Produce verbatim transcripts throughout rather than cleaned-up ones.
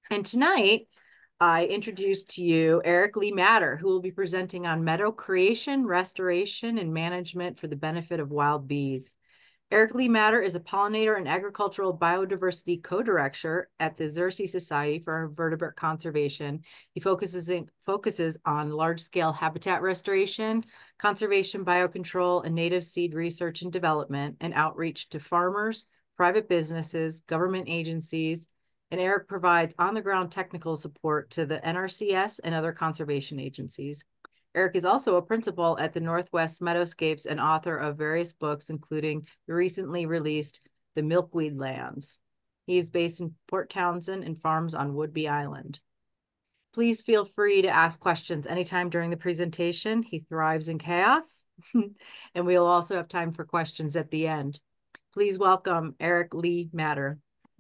And tonight, I introduce to you Eric Lee Matter, who will be presenting on meadow creation, restoration, and management for the benefit of wild bees. Eric Lee Matter is a pollinator and agricultural biodiversity co-director at the Xerces Society for Vertebrate Conservation. He focuses in, focuses on large-scale habitat restoration, conservation biocontrol, and native seed research and development, and outreach to farmers, private businesses, government agencies, and Eric provides on-the-ground technical support to the N R C S and other conservation agencies. Eric is also a principal at the Northwest Meadowscapes and author of various books, including the recently released The Milkweed Lands. He is based in Port Townsend and farms on Whidbey Island. Please feel free to ask questions anytime during the presentation. He thrives in chaos, and we'll also have time for questions at the end. Please welcome Eric Lee Matter.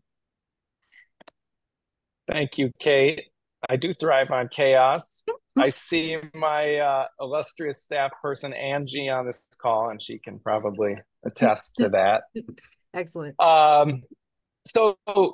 Thank you, Kate. I do thrive on chaos. I see my uh, illustrious staff person, Angie, on this call, and she can probably attest to that. Excellent. Um, so,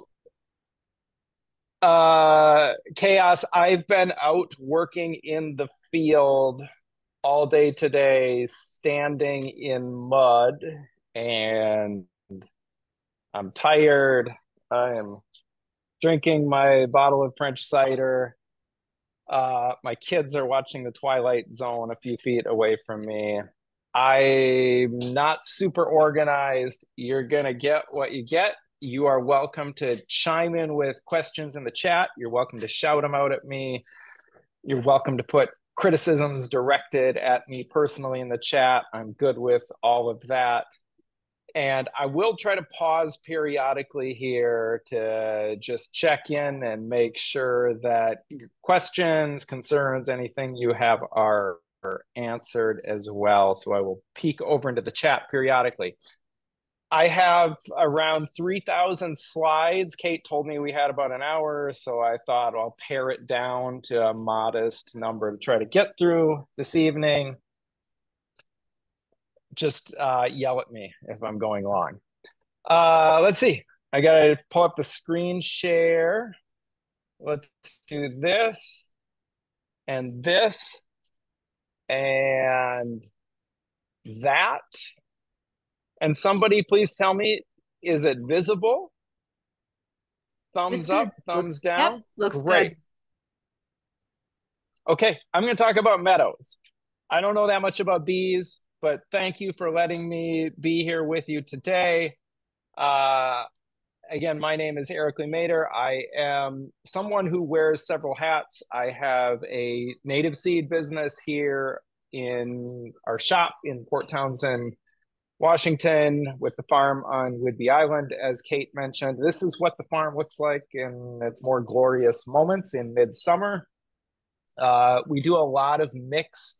uh, chaos, I've been out working in the field all day today, standing in mud, and I'm tired. I am drinking my bottle of French cider. Uh, my kids are watching The Twilight Zone a few feet away from me. I'm not super organized. You're going to get what you get. You are welcome to chime in with questions in the chat. You're welcome to shout them out at me. You're welcome to put criticisms directed at me personally in the chat. I'm good with all of that. And I will try to pause periodically here to just check in and make sure that questions, concerns, anything you have are answered as well. So I will peek over into the chat periodically. I have around three thousand slides. Kate told me we had about an hour, so I thought I'll pare it down to a modest number to try to get through this evening. Just uh, yell at me if I'm going long. Uh, let's see. I gotta pull up the screen share. Let's do this and this and that. And somebody please tell me, is it visible? Thumbs up, thumbs looks, down. Yep, looks great. Good. Okay, I'm gonna talk about meadows. I don't know that much about bees, but thank you for letting me be here with you today. Uh, again, my name is Eric Lee Matter. I am someone who wears several hats. I have a native seed business here in our shop in Port Townsend, Washington, with the farm on Whidbey Island, as Kate mentioned. This is what the farm looks like in its more glorious moments in midsummer. Uh, we do a lot of mixed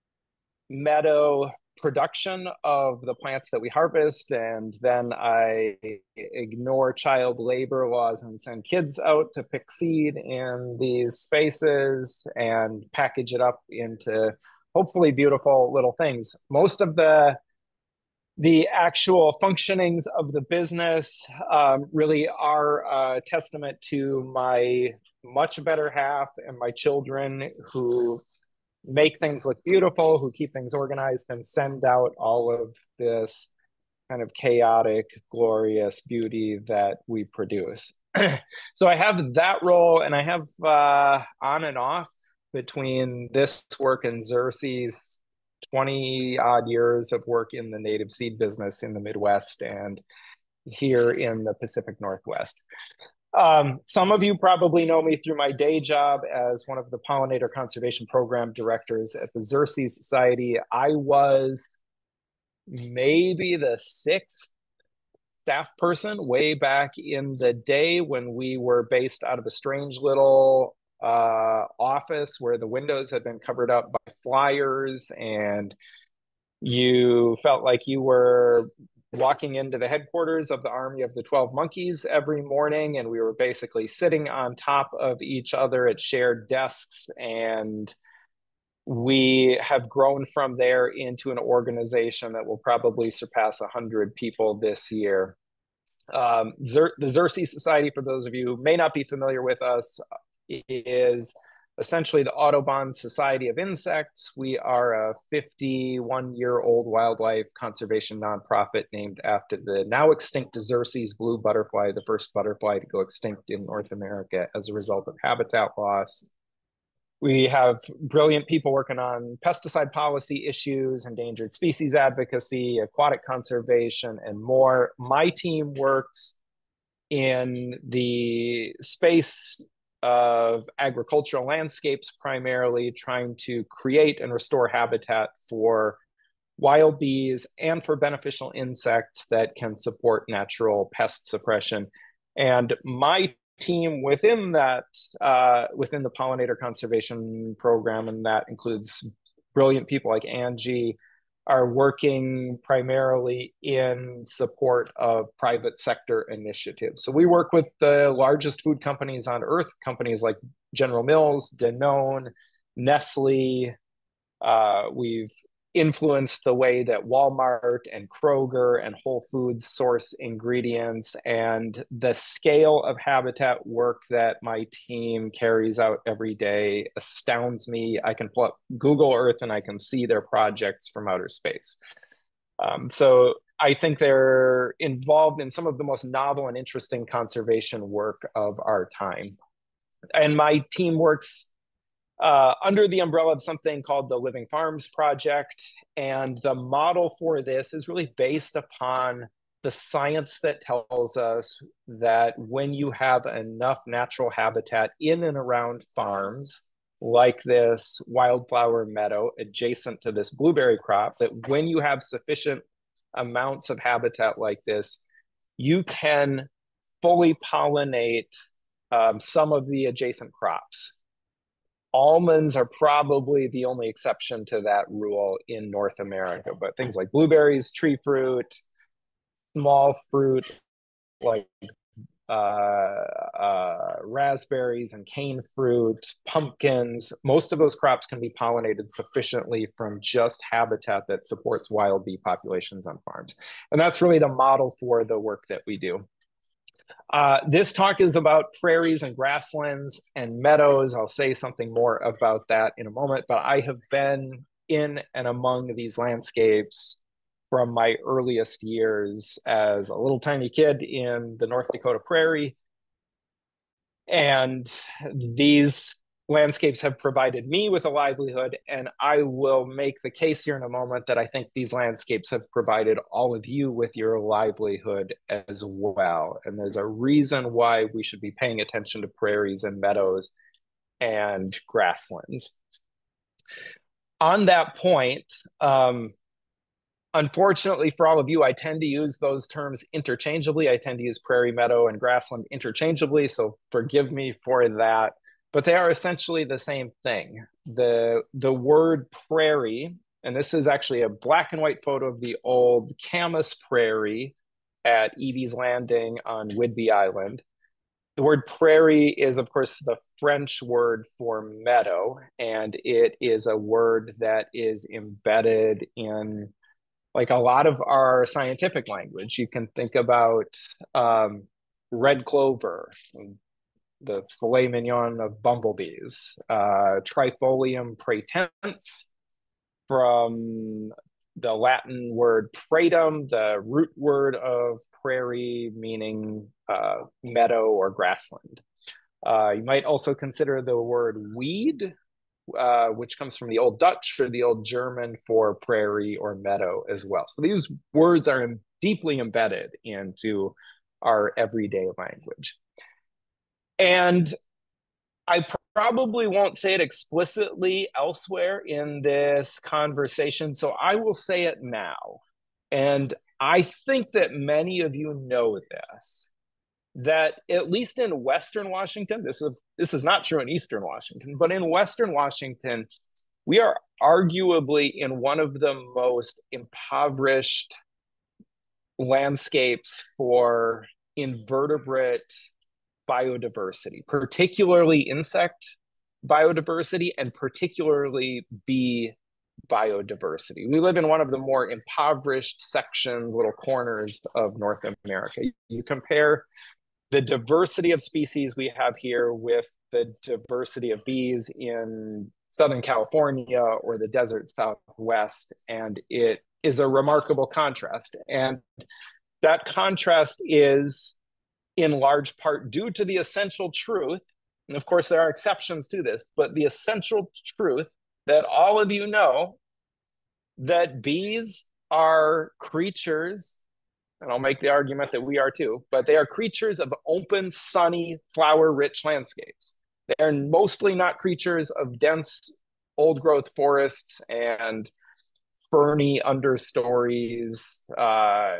meadow production of the plants that we harvest, and then I ignore child labor laws and send kids out to pick seed in these spaces and package it up into hopefully beautiful little things. Most of the the actual functionings of the business um, really are a testament to my much better half and my children, who make things look beautiful, who keep things organized and send out all of this kind of chaotic, glorious beauty that we produce. So I have that role, and I have uh, on and off between this work and Xerces, twenty odd years of work in the native seed business in the Midwest and here in the Pacific Northwest. Um, some of you probably know me through my day job as one of the pollinator conservation program directors at the Xerces Society. I was maybe the sixth staff person way back in the day when we were based out of a strange little uh, office where the windows had been covered up by flyers, and you felt like you were walking into the headquarters of the Army of the twelve Monkeys every morning, and we were basically sitting on top of each other at shared desks. And we have grown from there into an organization that will probably surpass one hundred people this year. Um, Xer the Xerces Society, for those of you who may not be familiar with us, is essentially the Audubon Society of Insects. We are a fifty-one-year-old wildlife conservation nonprofit named after the now extinct Xerces blue butterfly, the first butterfly to go extinct in North America as a result of habitat loss. We have brilliant people working on pesticide policy issues, endangered species advocacy, aquatic conservation, and more. My team works in the space of agricultural landscapes, primarily trying to create and restore habitat for wild bees and for beneficial insects that can support natural pest suppression. And my team within that, uh, within the pollinator conservation program, and that includes brilliant people like Angie, are working primarily in support of private sector initiatives. So we work with the largest food companies on earth, companies like General Mills, Danone, Nestle. Uh, we've influenced the way that Walmart and Kroger and Whole Foods source ingredients, and the scale of habitat work that my team carries out every day astounds me. I can pull up Google Earth and I can see their projects from outer space. Um, so I think they're involved in some of the most novel and interesting conservation work of our time. And my team works uh, under the umbrella of something called the Living Farms Project. And the model for this is really based upon the science that tells us that when you have enough natural habitat in and around farms, like this wildflower meadow adjacent to this blueberry crop, that when you have sufficient amounts of habitat like this, you can fully pollinate um, some of the adjacent crops. Almonds are probably the only exception to that rule in North America, but things like blueberries, tree fruit, small fruit like uh, uh, raspberries and cane fruit, pumpkins, most of those crops can be pollinated sufficiently from just habitat that supports wild bee populations on farms. And that's really the model for the work that we do. Uh, this talk is about prairies and grasslands and meadows. I'll say something more about that in a moment, but I have been in and among these landscapes from my earliest years as a little tiny kid in the North Dakota prairie. And these landscapes have provided me with a livelihood, and I will make the case here in a moment that I think these landscapes have provided all of you with your livelihood as well. And there's a reason why we should be paying attention to prairies and meadows and grasslands. On that point, um, unfortunately for all of you, I tend to use those terms interchangeably. I tend to use prairie, meadow, and grassland interchangeably, so forgive me for that. But they are essentially the same thing. The, the word prairie, and this is actually a black and white photo of the old Camas Prairie at Evie's Landing on Whidbey Island. The word prairie is, of course, the French word for meadow, and it is a word that is embedded in like a lot of our scientific language. You can think about um, red clover, the filet mignon of bumblebees, uh, Trifolium pratense from the Latin word pratum, the root word of prairie, meaning uh, meadow or grassland. Uh, you might also consider the word weed, uh, which comes from the Old Dutch or the Old German for prairie or meadow as well. So these words are deeply embedded into our everyday language. And I probably won't say it explicitly elsewhere in this conversation, so I will say it now. And I think that many of you know this, that at least in Western Washington, this is, this is not true in Eastern Washington, but in Western Washington, we are arguably in one of the most impoverished landscapes for invertebrate biodiversity, particularly insect biodiversity and particularly bee biodiversity. We live in one of the more impoverished sections, little corners of North America. You compare the diversity of species we have here with the diversity of bees in Southern California or the desert Southwest, and it is a remarkable contrast. And that contrast is in large part due to the essential truth, and of course there are exceptions to this, but the essential truth that all of you know, that bees are creatures, and I'll make the argument that we are too, but they are creatures of open, sunny, flower-rich landscapes. They are mostly not creatures of dense, old-growth forests and ferny understories, uh,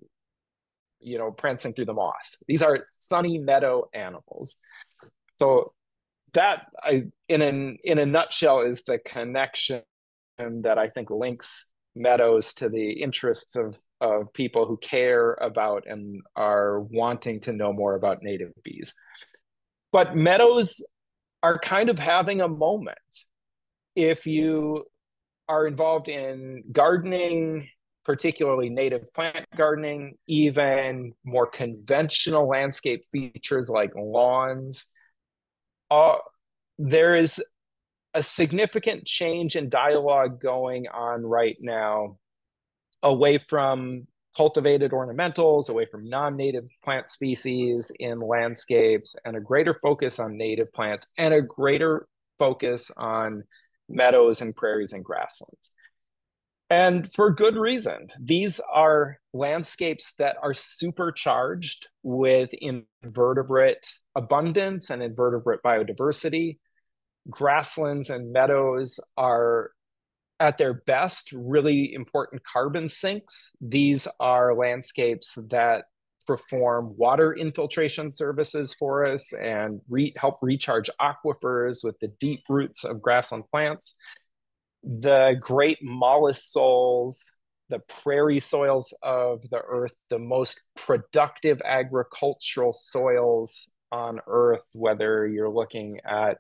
you know, prancing through the moss. These are sunny meadow animals. So that, I, in an in a nutshell, is the connection that I think links meadows to the interests of of people who care about and are wanting to know more about native bees. But meadows are kind of having a moment. If you are involved in gardening, particularly native plant gardening, even more conventional landscape features like lawns, uh, there is a significant change in dialogue going on right now away from cultivated ornamentals, away from non-native plant species in landscapes, and a greater focus on native plants and a greater focus on meadows and prairies and grasslands. And for good reason. These are landscapes that are supercharged with invertebrate abundance and invertebrate biodiversity. Grasslands and meadows are at their best really important carbon sinks. These are landscapes that perform water infiltration services for us and re- help recharge aquifers with the deep roots of grassland plants. The great mollusols, the prairie soils of the earth, the most productive agricultural soils on earth, whether you're looking at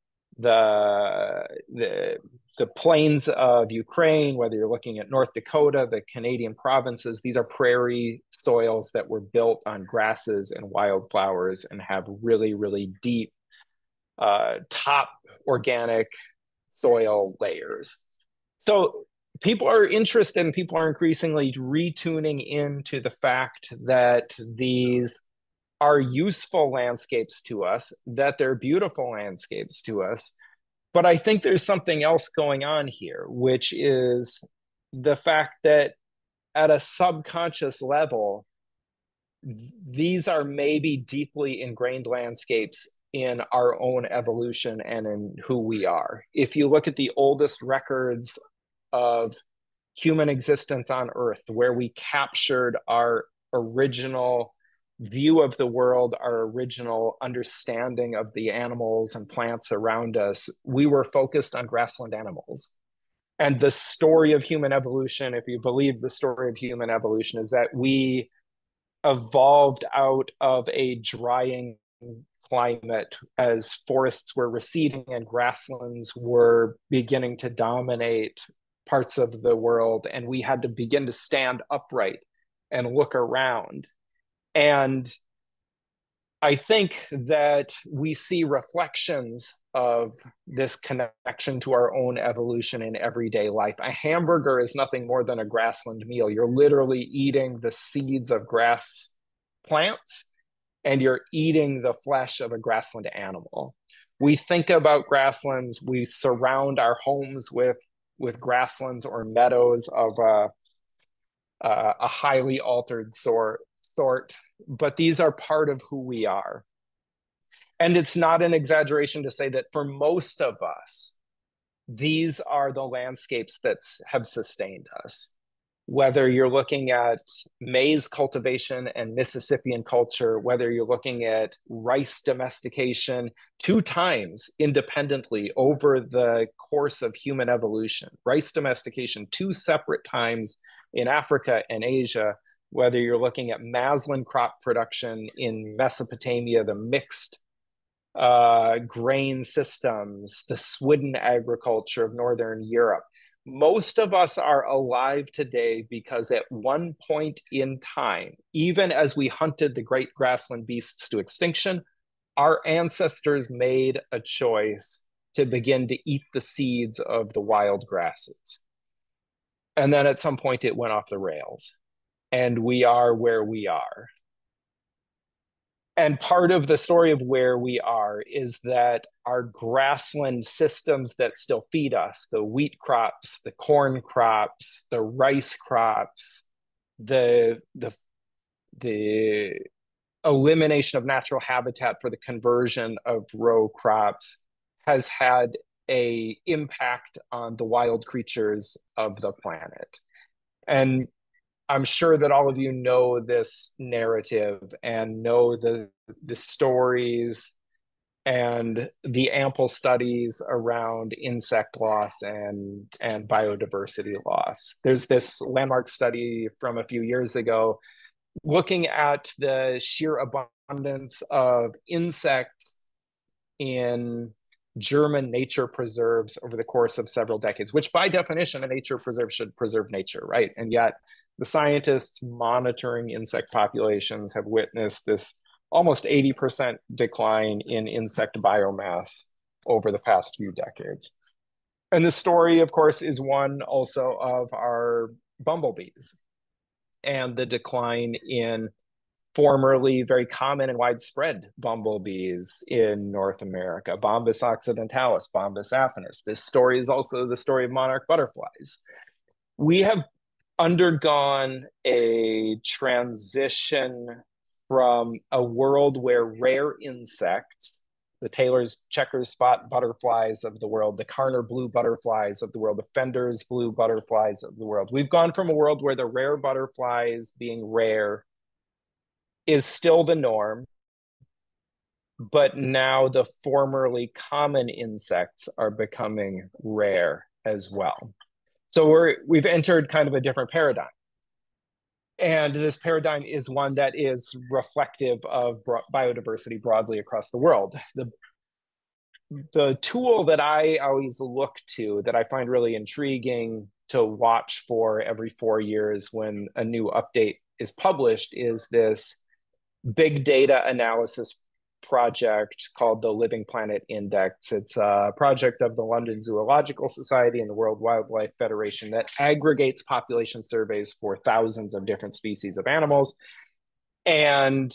the the the plains of Ukraine, whether you're looking at North Dakota, the Canadian provinces, these are prairie soils that were built on grasses and wildflowers and have really, really deep uh, top organic soil layers. So people are interested and people are increasingly retuning into the fact that these are useful landscapes to us, that they're beautiful landscapes to us. But I think there's something else going on here, which is the fact that at a subconscious level, these are maybe deeply ingrained landscapes in our own evolution and in who we are. If you look at the oldest records of human existence on Earth, where we captured our original view of the world, our original understanding of the animals and plants around us, we were focused on grassland animals. And the story of human evolution, if you believe the story of human evolution, is that we evolved out of a drying climate as forests were receding and grasslands were beginning to dominate parts of the world, and we had to begin to stand upright and look around. And I think that we see reflections of this connection to our own evolution in everyday life. A hamburger is nothing more than a grassland meal. You're literally eating the seeds of grass plants, and you're eating the flesh of a grassland animal. We think about grasslands, we surround our homes with, with grasslands or meadows of a, a, a highly altered sort, sort, but these are part of who we are. And it's not an exaggeration to say that for most of us, these are the landscapes that have sustained us. Whether you're looking at maize cultivation and Mississippian culture, whether you're looking at rice domestication two times independently over the course of human evolution, rice domestication two separate times in Africa and Asia, whether you're looking at maslin crop production in Mesopotamia, the mixed uh, grain systems, the Swidden agriculture of Northern Europe. Most of us are alive today because at one point in time, even as we hunted the great grassland beasts to extinction, our ancestors made a choice to begin to eat the seeds of the wild grasses. And then at some point it went off the rails, and we are where we are. And part of the story of where we are is that our grassland systems that still feed us, the wheat crops, the corn crops, the rice crops, the the the elimination of natural habitat for the conversion of row crops has had a impact on the wild creatures of the planet. And I'm sure that all of you know this narrative and know the the stories and the ample studies around insect loss and and biodiversity loss. There's this landmark study from a few years ago looking at the sheer abundance of insects in German nature preserves over the course of several decades, which by definition, a nature preserve should preserve nature, right? And yet the scientists monitoring insect populations have witnessed this almost eighty percent decline in insect biomass over the past few decades. And the story, of course, is one also of our bumblebees and the decline in formerly very common and widespread bumblebees in North America, Bombus occidentalis, Bombus affinis. This story is also the story of monarch butterflies. We have undergone a transition from a world where rare insects, the Taylor's checkers spot butterflies of the world, the Karner blue butterflies of the world, the Fender's blue butterflies of the world. We've gone from a world where the rare butterflies being rare is still the norm, but now the formerly common insects are becoming rare as well. So we're we've entered kind of a different paradigm. And this paradigm is one that is reflective of biodiversity broadly across the world. The, the tool that I always look to, that I find really intriguing to watch for every four years when a new update is published, is this big data analysis project called the Living Planet Index. It's a project of the London Zoological Society and the World Wildlife Federation that aggregates population surveys for thousands of different species of animals and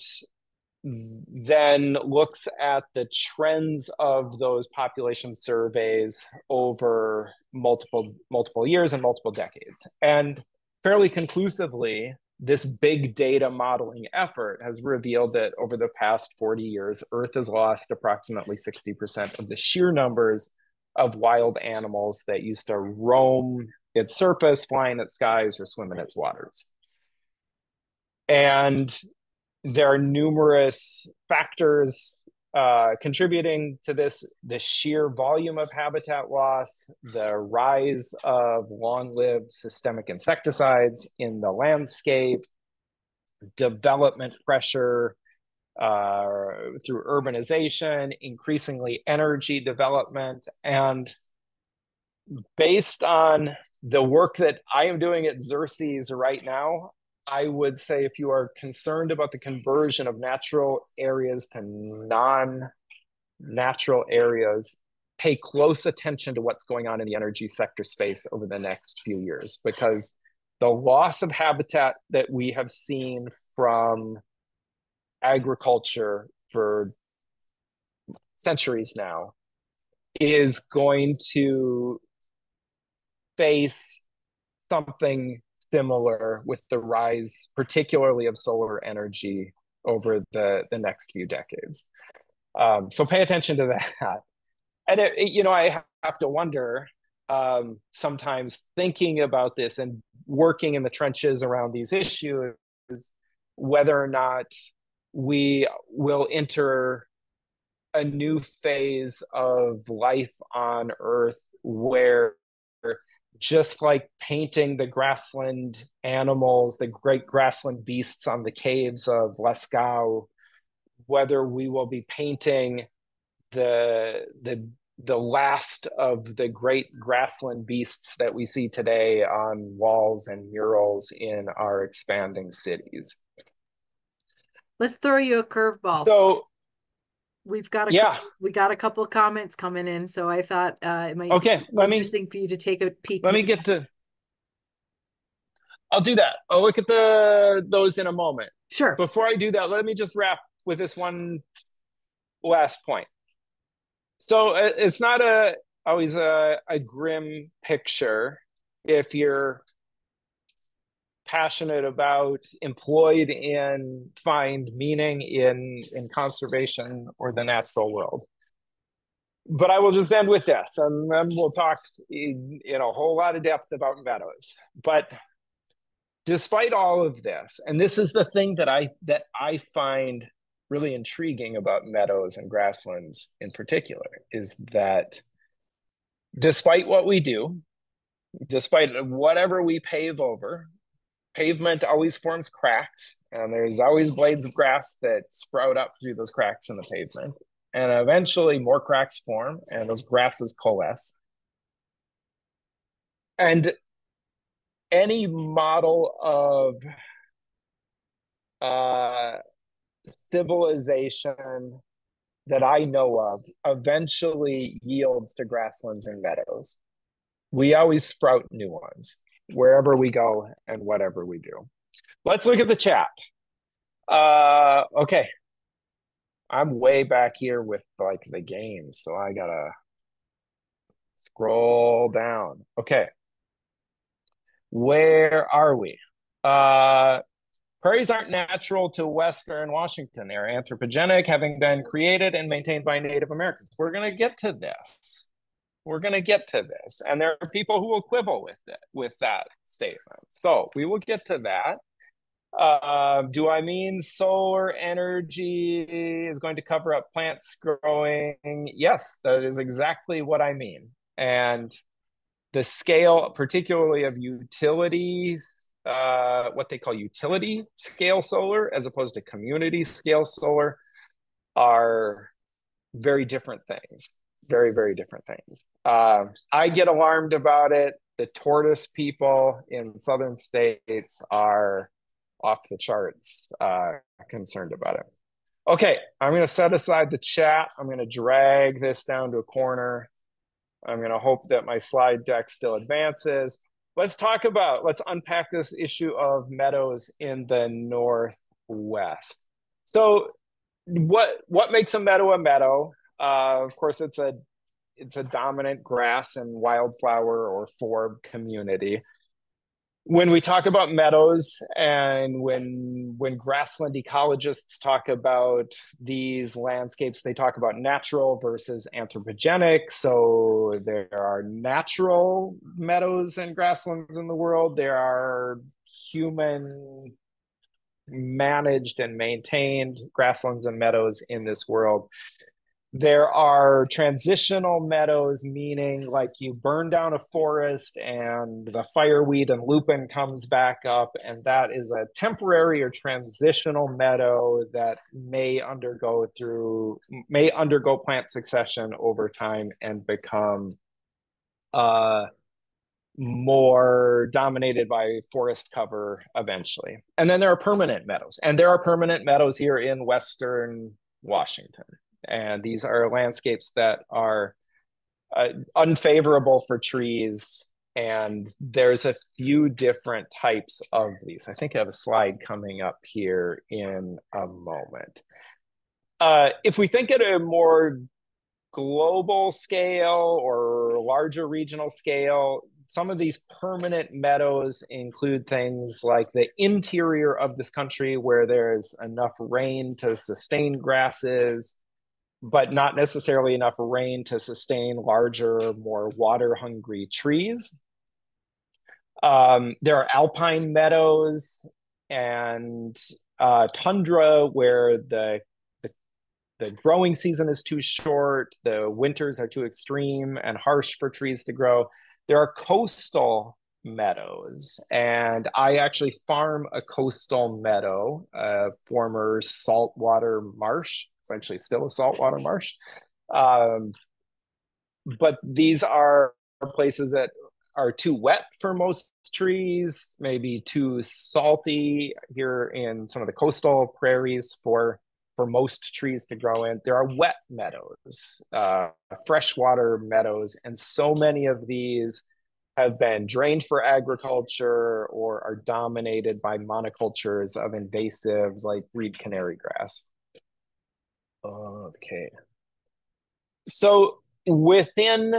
then looks at the trends of those population surveys over multiple multiple years and multiple decades. And fairly conclusively, this big data modeling effort has revealed that over the past forty years, Earth has lost approximately sixty percent of the sheer numbers of wild animals that used to roam its surface, fly in its skies, or swim in its waters. And there are numerous factors uh, contributing to this, the sheer volume of habitat loss, the rise of long-lived systemic insecticides in the landscape, development pressure uh, through urbanization, increasingly energy development. And based on the work that I am doing at Xerces right now, I would say if you are concerned about the conversion of natural areas to non-natural areas, pay close attention to what's going on in the energy sector space over the next few years, because the loss of habitat that we have seen from agriculture for centuries now is going to face something similar with the rise, particularly of solar energy over the, the next few decades. Um, so pay attention to that. And, it, it, you know, I have to wonder um, sometimes thinking about this and working in the trenches around these issues, whether or not we will enter a new phase of life on Earth where, just like painting the grassland animals, the great grassland beasts on the caves of Lascaux, whether we will be painting the, the the last of the great grassland beasts that we see today on walls and murals in our expanding cities. Let's throw you a curveball. So, We've got a yeah. couple, we got a couple of comments coming in, so I thought uh, it might Okay, be let me interesting for you to take a peek. let me get to I'll do that. I'll look at the those in a moment. Sure. Before I do that, let me just wrap with this one last point. So it's not a always a, a grim picture if you're passionate about, employed in, find meaning in in conservation or the natural world. But I will just end with this, and then we'll talk in, in a whole lot of depth about meadows. But despite all of this, and this is the thing that I that I find really intriguing about meadows and grasslands in particular, is that despite what we do, despite whatever we pave over, pavement always forms cracks, and there's always blades of grass that sprout up through those cracks in the pavement. And eventually more cracks form and those grasses coalesce. And any model of uh, civilization that I know of eventually yields to grasslands and meadows. We always sprout new ones wherever we go and whatever we do. Let's look at the chat. Uh, okay. I'm way back here with like the games, so I gotta scroll down. Okay. Where are we? Uh, prairies aren't natural to Western Washington. They're anthropogenic, having been created and maintained by Native Americans. We're going to get to this. We're going to get to this. And there are people who will quibble with it, with that statement. So we will get to that. Uh, do I mean solar energy is going to cover up plants growing? Yes, that is exactly what I mean. And the scale, particularly of utilities, uh, what they call utility scale solar, as opposed to community scale solar, are very different things. Very, very different things. Uh, I get alarmed about it. The tortoise people in southern states are off the charts uh, concerned about it. Okay, I'm going to set aside the chat. I'm going to drag this down to a corner. I'm going to hope that my slide deck still advances. Let's talk about, let's unpack this issue of meadows in the Northwest. So what what makes a meadow a meadow? Uh, of course, it's a it's a dominant grass and wildflower or forb community. When we talk about meadows, and when when grassland ecologists talk about these landscapes, they talk about natural versus anthropogenic. So there are natural meadows and grasslands in the world. There are human managed and maintained grasslands and meadows in this world. There are transitional meadows, meaning like you burn down a forest and the fireweed and lupin comes back up, and that is a temporary or transitional meadow that may undergo through may undergo plant succession over time and become uh more dominated by forest cover eventually. And then there are permanent meadows, and there are permanent meadows here in Western Washington. And these are landscapes that are uh, unfavorable for trees. And there's a few different types of these. I think I have a slide coming up here in a moment. Uh, if we think at a more global scale or larger regional scale, some of these permanent meadows include things like the interior of this country where there's enough rain to sustain grasses, but not necessarily enough rain to sustain larger, more water-hungry trees. Um, there are alpine meadows and uh, tundra where the, the the growing season is too short, the winters are too extreme and harsh for trees to grow. There are coastal meadows, and I actually farm a coastal meadow, a former saltwater marsh. It's actually still a saltwater marsh. Um, but these are places that are too wet for most trees, maybe too salty here in some of the coastal prairies for for most trees to grow in. There are wet meadows, uh, freshwater meadows, and so many of these have been drained for agriculture or are dominated by monocultures of invasives like reed canary grass. Okay. So within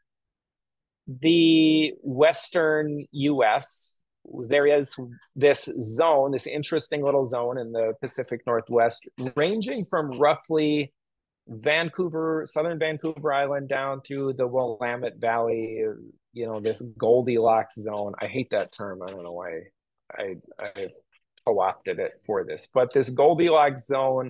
the Western U S, there is this zone, this interesting little zone in the Pacific Northwest, ranging from roughly Vancouver, southern Vancouver Island down to the Willamette Valley, you know, this Goldilocks zone. I hate that term. I don't know why I, I co-opted it for this, but this Goldilocks zone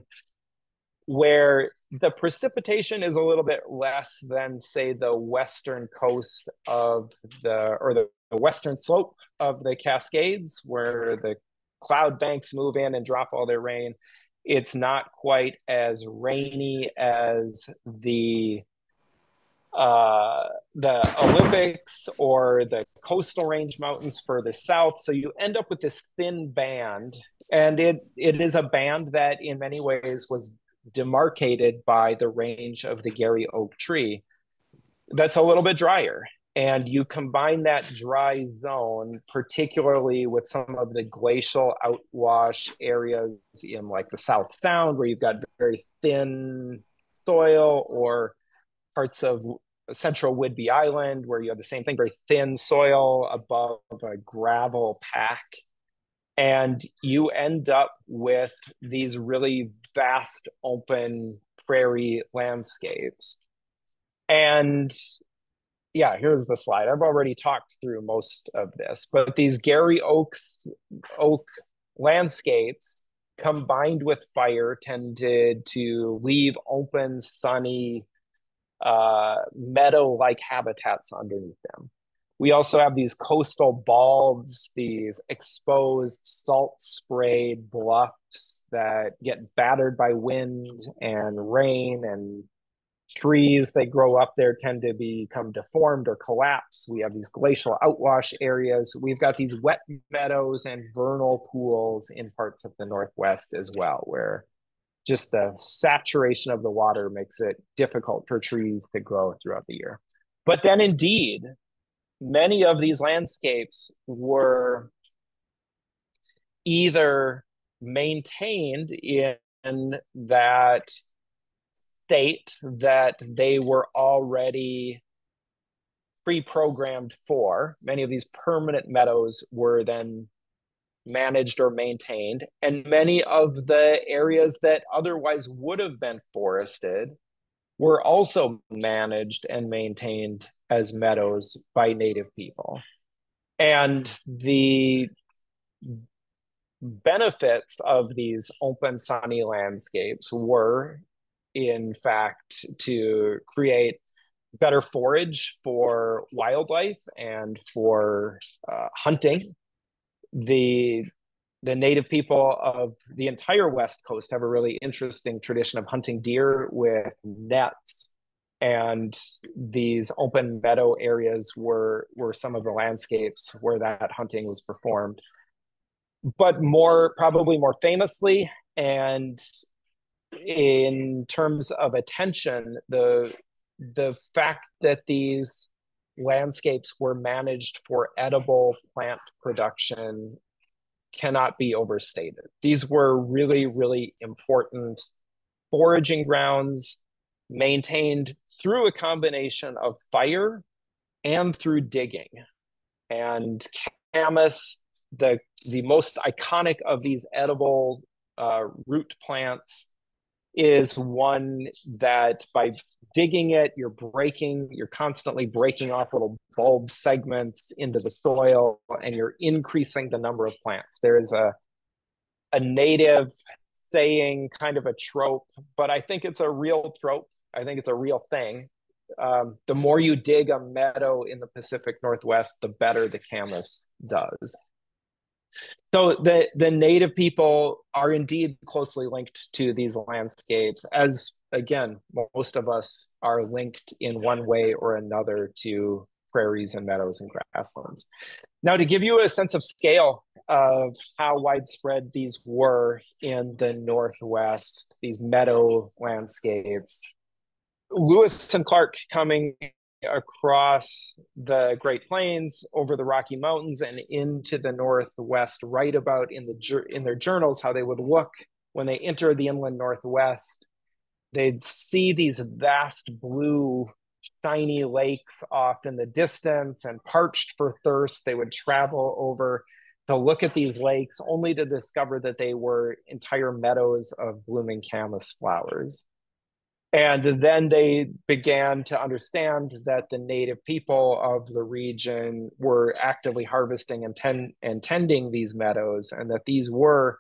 where the precipitation is a little bit less than, say, the western coast of the, or the, the western slope of the Cascades, where the cloud banks move in and drop all their rain. It's not quite as rainy as the uh, the Olympics or the Coastal Range Mountains further south. So you end up with this thin band, and it it is a band that in many ways was demarcated by the range of the Gary oak tree. That's a little bit drier. And you combine that dry zone, particularly with some of the glacial outwash areas in like the South Sound, where you've got very thin soil, or parts of central Whidbey Island, where you have the same thing, very thin soil above a gravel pack. And you end up with these really vast open prairie landscapes. And yeah, here's the slide. I've already talked through most of this, but these Gary Oaks oak landscapes combined with fire tended to leave open, sunny, uh, meadow-like habitats underneath them. We also have these coastal balds, these exposed salt-sprayed bluffs that get battered by wind and rain, and trees that grow up there tend to become deformed or collapse. We have these glacial outwash areas. We've got these wet meadows and vernal pools in parts of the Northwest as well, where just the saturation of the water makes it difficult for trees to grow throughout the year. But then indeed, many of these landscapes were either maintained in that state that they were already pre-programmed for. Many of these permanent meadows were then managed or maintained, and many of the areas that otherwise would have been forested were also managed and maintained as meadows by native people. And the benefits of these open, sunny landscapes were, in fact, to create better forage for wildlife and for uh, hunting. The the native people of the entire West Coast have a really interesting tradition of hunting deer with nets, and these open meadow areas were were some of the landscapes where that hunting was performed. But more, probably more famously, and in terms of attention, the the fact that these landscapes were managed for edible plant production cannot be overstated. These were really, really important foraging grounds, maintained through a combination of fire and through digging. And camas, the, the most iconic of these edible uh, root plants, is one that by digging it, you're breaking, you're constantly breaking off little bulb segments into the soil, and you're increasing the number of plants. There is a, a native saying, kind of a trope, but I think it's a real trope. I think it's a real thing. Um, the more you dig a meadow in the Pacific Northwest, the better the camas does. So the, the native people are indeed closely linked to these landscapes, as again, most of us are linked in one way or another to prairies and meadows and grasslands. Now, to give you a sense of scale of how widespread these were in the Northwest, these meadow landscapes, Lewis and Clark coming across the Great Plains, over the Rocky Mountains, and into the Northwest, write about in the in their journals how they would look when they enter the inland Northwest. They'd see these vast blue, shiny lakes off in the distance, and parched for thirst, they would travel over to look at these lakes, only to discover that they were entire meadows of blooming camas flowers. And then they began to understand that the native people of the region were actively harvesting and, ten- and tending these meadows, and that these were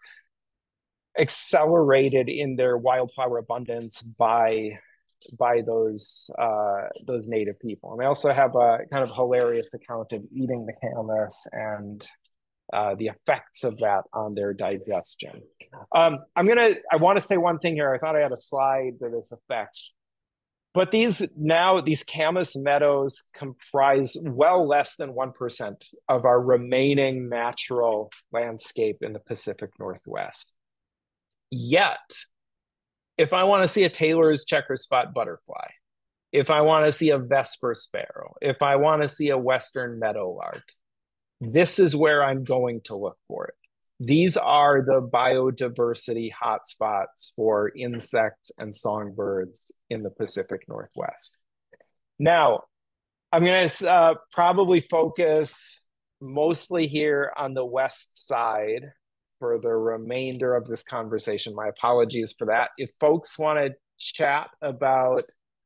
accelerated in their wildflower abundance by by those uh, those native people. And they also have a kind of hilarious account of eating the camas and uh, the effects of that on their digestion. Um, I'm gonna, I want to say one thing here. I thought I had a slide to this effect. But these now, these camas meadows comprise well less than one percent of our remaining natural landscape in the Pacific Northwest. Yet, if I want to see a Taylor's checker spot butterfly, if I want to see a Vesper sparrow, if I want to see a Western meadowlark, this is where I'm going to look for it. These are the biodiversity hotspots for insects and songbirds in the Pacific Northwest. Now, I'm going to uh, probably focus mostly here on the west side for the remainder of this conversation. My apologies for that. If folks want to chat about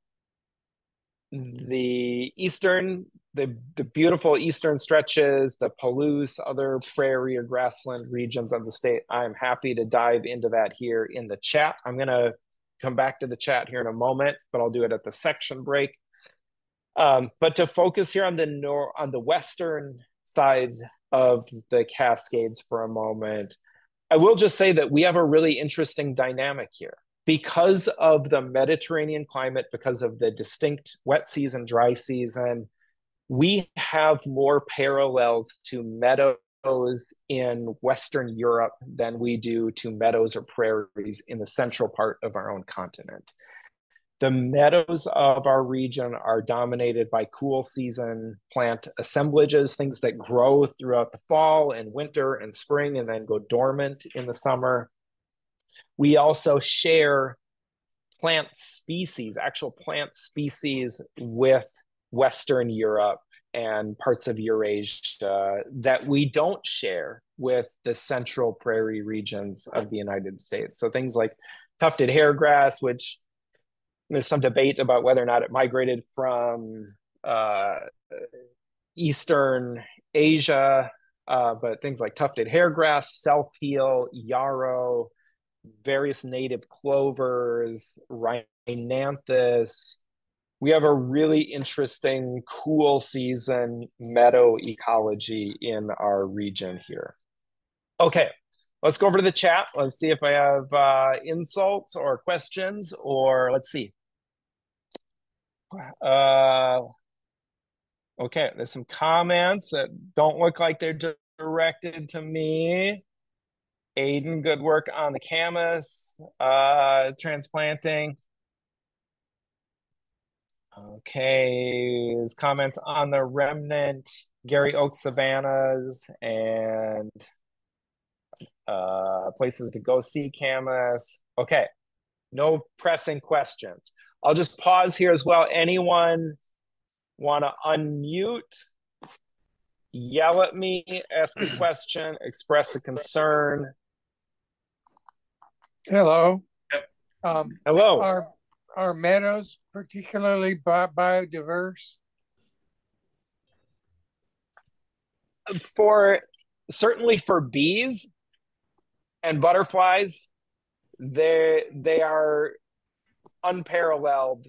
the eastern, the, the beautiful eastern stretches, the Palouse, other prairie or grassland regions of the state, I'm happy to dive into that here in the chat. I'm going to come back to the chat here in a moment, but I'll do it at the section break. Um, but to focus here on the nor on the western side of the Cascades for a moment, I will just say that we have a really interesting dynamic here. Because of the Mediterranean climate, because of the distinct wet season, dry season, we have more parallels to meadows in Western Europe than we do to meadows or prairies in the central part of our own continent. The meadows of our region are dominated by cool season plant assemblages, things that grow throughout the fall and winter and spring and then go dormant in the summer. We also share plant species, actual plant species, with Western Europe and parts of Eurasia that we don't share with the central prairie regions of the United States. So things like tufted hairgrass, which there's some debate about whether or not it migrated from uh, Eastern Asia, uh, but things like tufted hairgrass, self-heal, yarrow, various native clovers, rhinanthus. We have a really interesting cool season meadow ecology in our region here. Okay, let's go over to the chat. Let's see if I have uh, insults or questions, or let's see. Uh, okay, there's some comments that don't look like they're directed to me. Aiden, good work on the camas uh, transplanting. Okay, his comments on the remnant Gary Oak savannas and uh, places to go see camas. Okay, no pressing questions. I'll just pause here as well. Anyone want to unmute, yell at me, ask a question, express a concern? Hello. Um, Hello. Are, are meadows particularly bi biodiverse? For certainly for bees and butterflies, they they are unparalleled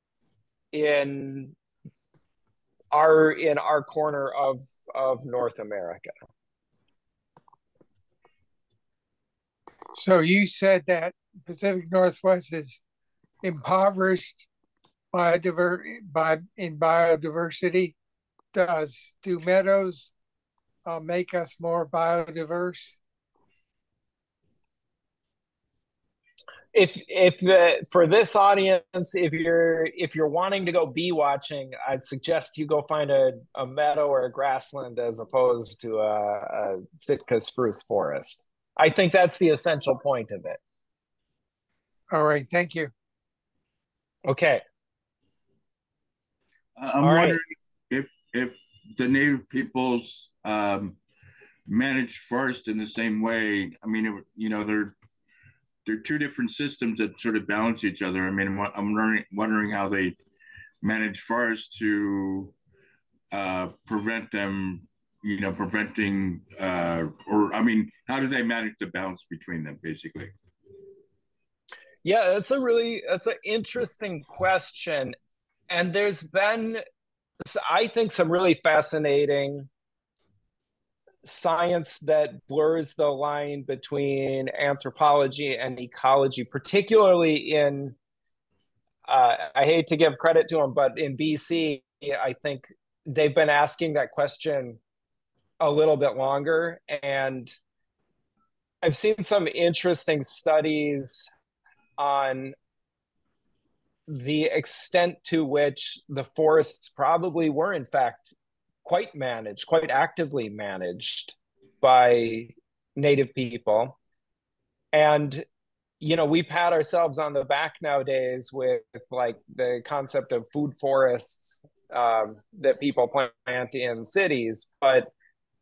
in our in our corner of of North America. So you said that Pacific Northwest is impoverished biodiver by in biodiversity? Does do meadows uh, make us more biodiverse? If if the for this audience, if you're if you're wanting to go bee watching, I'd suggest you go find a, a meadow or a grassland as opposed to a, a Sitka spruce forest. I think that's the essential point of it. All right, thank you. Okay. I'm All right. wondering if if the native peoples um, manage forest in the same way. I mean, it, you know, they're they're two different systems that sort of balance each other. I mean, I'm wondering wondering how they manage forests to uh, prevent them, you know, preventing uh, or I mean, how do they manage the balance between them, basically? Yeah, that's a really that's an interesting question. And there's been, I think, some really fascinating science that blurs the line between anthropology and ecology, particularly in, uh, I hate to give credit to them, but in B C, I think they've been asking that question a little bit longer. And I've seen some interesting studies on the extent to which the forests probably were, in fact, quite managed, quite actively managed by native people. And, you know, we pat ourselves on the back nowadays with like the concept of food forests um, that people plant in cities. But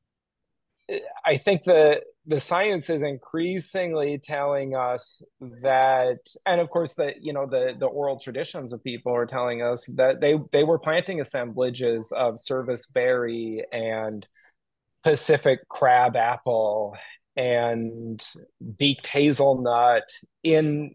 I think the the science is increasingly telling us that, and of course the you know the the oral traditions of people are telling us that they they were planting assemblages of service berry and Pacific crab apple and beaked hazelnut in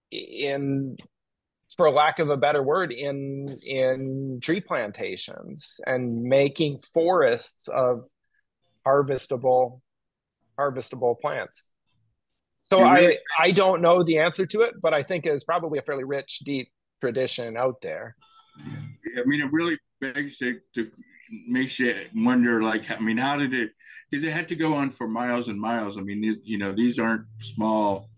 in for lack of a better word in in tree plantations and making forests of harvestable harvestable plants. So Really, I I don't know the answer to it, but I think it's probably a fairly rich, deep tradition out there. I mean, it really begs to, to makes you wonder. Like, I mean, how did it? Because it had to go on for miles and miles. I mean, these, you know, these aren't small.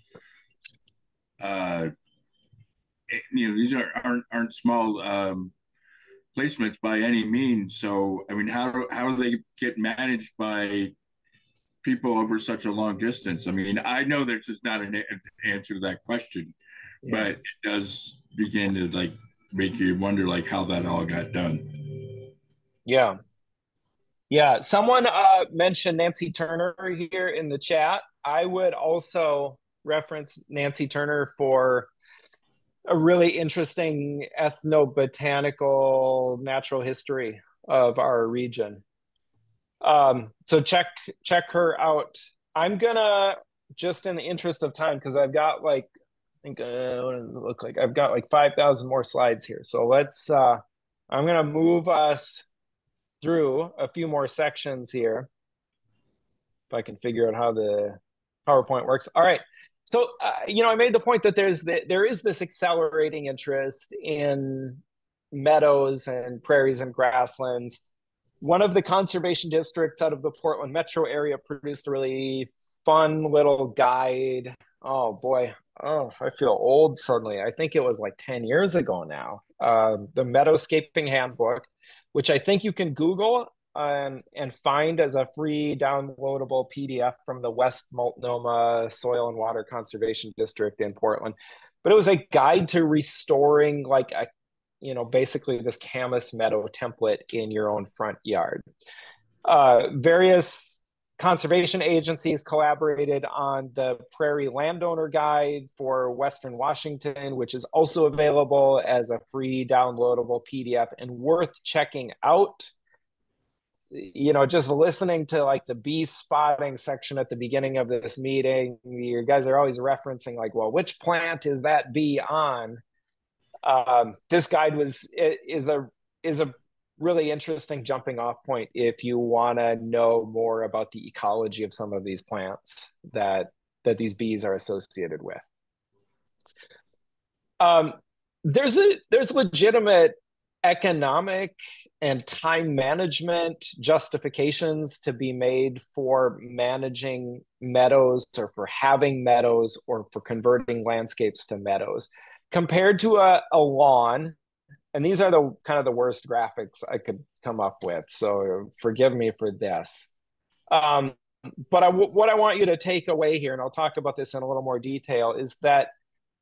Uh, you know, these are, aren't aren't small um, placements by any means. So, I mean, how how do they get managed by people over such a long distance? I mean, I know there's just not an answer to that question, Yeah. but it does begin to like make you wonder like how that all got done. Yeah. Yeah. Someone uh, mentioned Nancy Turner here in the chat. I would also reference Nancy Turner for a really interesting ethnobotanical natural history of our region. Um, so check check her out. I'm gonna, just in the interest of time, because I've got like I think uh, what does it look like? I've got like five thousand more slides here. So let's uh I'm gonna move us through a few more sections here. If I can figure out how the PowerPoint works. All right. So uh, you know, I made the point that there's the, there is this accelerating interest in meadows and prairies and grasslands. One of the conservation districts out of the Portland metro area produced a really fun little guide. Oh boy. Oh, I feel old suddenly. I think it was like ten years ago now. Uh, the Meadowscaping Handbook, which I think you can Google um, and find as a free downloadable P D F from the West Multnomah Soil and Water Conservation District in Portland. But it was a guide to restoring like a you know, basically this Camas meadow template in your own front yard. Uh, various conservation agencies collaborated on the Prairie Landowner Guide for Western Washington, which is also available as a free downloadable P D F and worth checking out. You know, just listening to like the bee spotting section at the beginning of this meeting, you guys are always referencing like, well, which plant is that bee on? Um, this guide was is a is a really interesting jumping off point if you want to know more about the ecology of some of these plants that that these bees are associated with. Um, there's a there's legitimate economic and time management justifications to be made for managing meadows or for having meadows or for converting landscapes to meadows compared to a, a lawn. And these are the kind of the worst graphics I could come up with, so forgive me for this. Um, but I, what I want you to take away here, and I'll talk about this in a little more detail, is that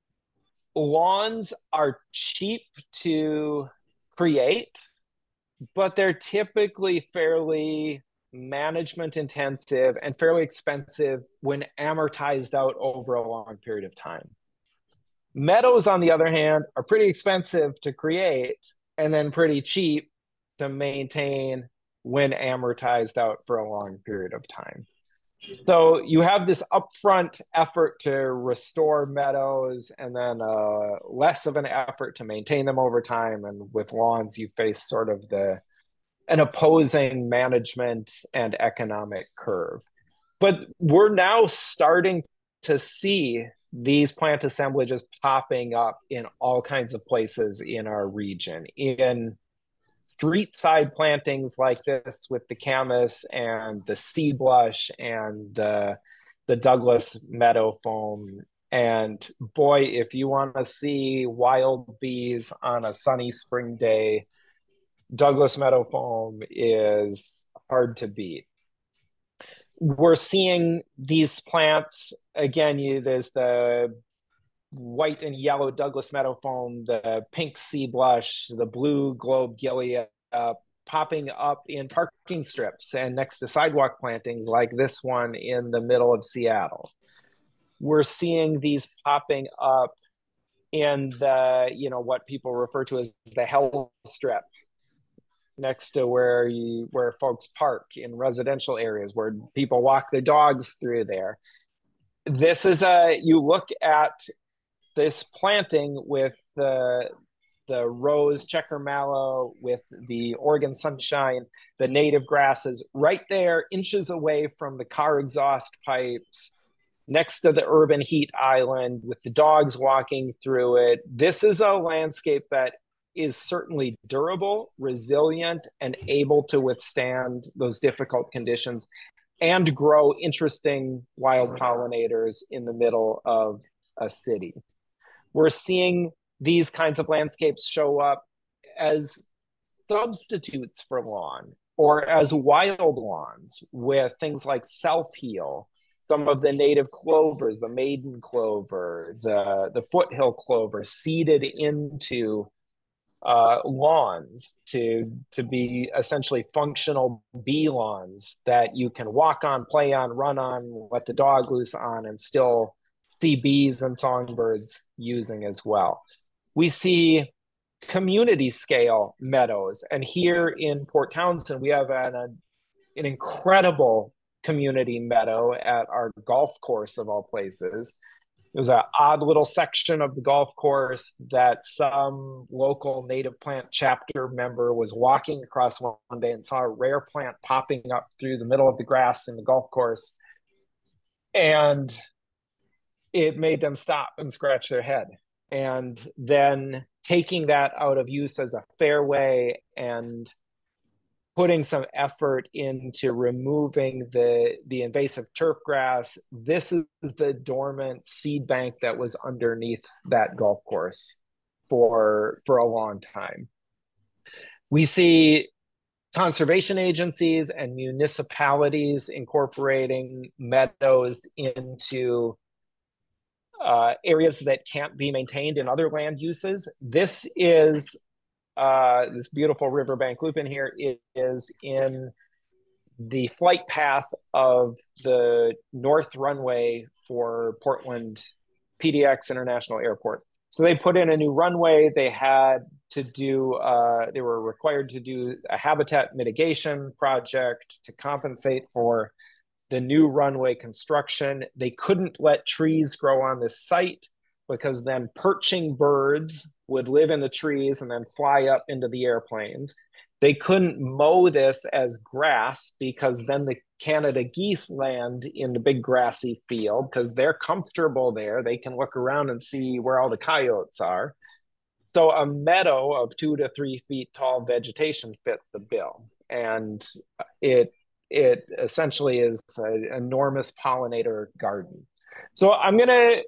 lawns are cheap to create, but they're typically fairly management intensive and fairly expensive when amortized out over a long period of time. Meadows, on the other hand, are pretty expensive to create and then pretty cheap to maintain when amortized out for a long period of time. So you have this upfront effort to restore meadows and then uh, less of an effort to maintain them over time. And with lawns, you face sort of the an opposing management and economic curve. But we're now starting to see these plant assemblages popping up in all kinds of places in our region, in street side plantings like this with the camas and the sea blush and the the Douglas meadow foam. And boy, if you want to see wild bees on a sunny spring day, Douglas meadow foam is hard to beat. We're seeing these plants again. You, there's the white and yellow Douglas meadow foam, the pink sea blush, the blue globe uh, popping up in parking strips and next to sidewalk plantings like this one in the middle of Seattle. We're seeing these popping up in the, you know, what people refer to as the hell strip next to where you where folks park in residential areas where people walk their dogs through there. This is a, you look at this planting with the the rose checker mallow, with the Oregon sunshine, the native grasses right there, inches away from the car exhaust pipes, next to the urban heat island, with the dogs walking through it. This is a landscape that is certainly durable, resilient, and able to withstand those difficult conditions and grow interesting wild pollinators in the middle of a city. We're seeing these kinds of landscapes show up as substitutes for lawn or as wild lawns with things like self-heal, some of the native clovers, the maiden clover, the, the foothill clover seeded into uh, lawns to, to be essentially functional bee lawns that you can walk on, play on, run on, let the dog loose on, and still see bees and songbirds using as well. We see community scale meadows. And here in Port Townsend, we have an, an incredible community meadow at our golf course of all places. There's an odd little section of the golf course that some local native plant chapter member was walking across one day and saw a rare plant popping up through the middle of the grass in the golf course. And it made them stop and scratch their head. And then taking that out of use as a fairway and putting some effort into removing the, the invasive turf grass. This is the dormant seed bank that was underneath that golf course for, for a long time. We see conservation agencies and municipalities incorporating meadows into uh, areas that can't be maintained in other land uses. This is uh, this beautiful riverbank lupin here is in the flight path of the north runway for Portland P D X International Airport. So they put in a new runway. They had to do, uh, they were required to do a habitat mitigation project to compensate for the new runway construction. They couldn't let trees grow on this site because then perching birds would live in the trees and then fly up into the airplanes. They couldn't mow this as grass because then the Canada geese land in the big grassy field because they're comfortable there. They can look around and see where all the coyotes are. So a meadow of two to three feet tall vegetation fit the bill, and it it essentially is an enormous pollinator garden. So I'm going to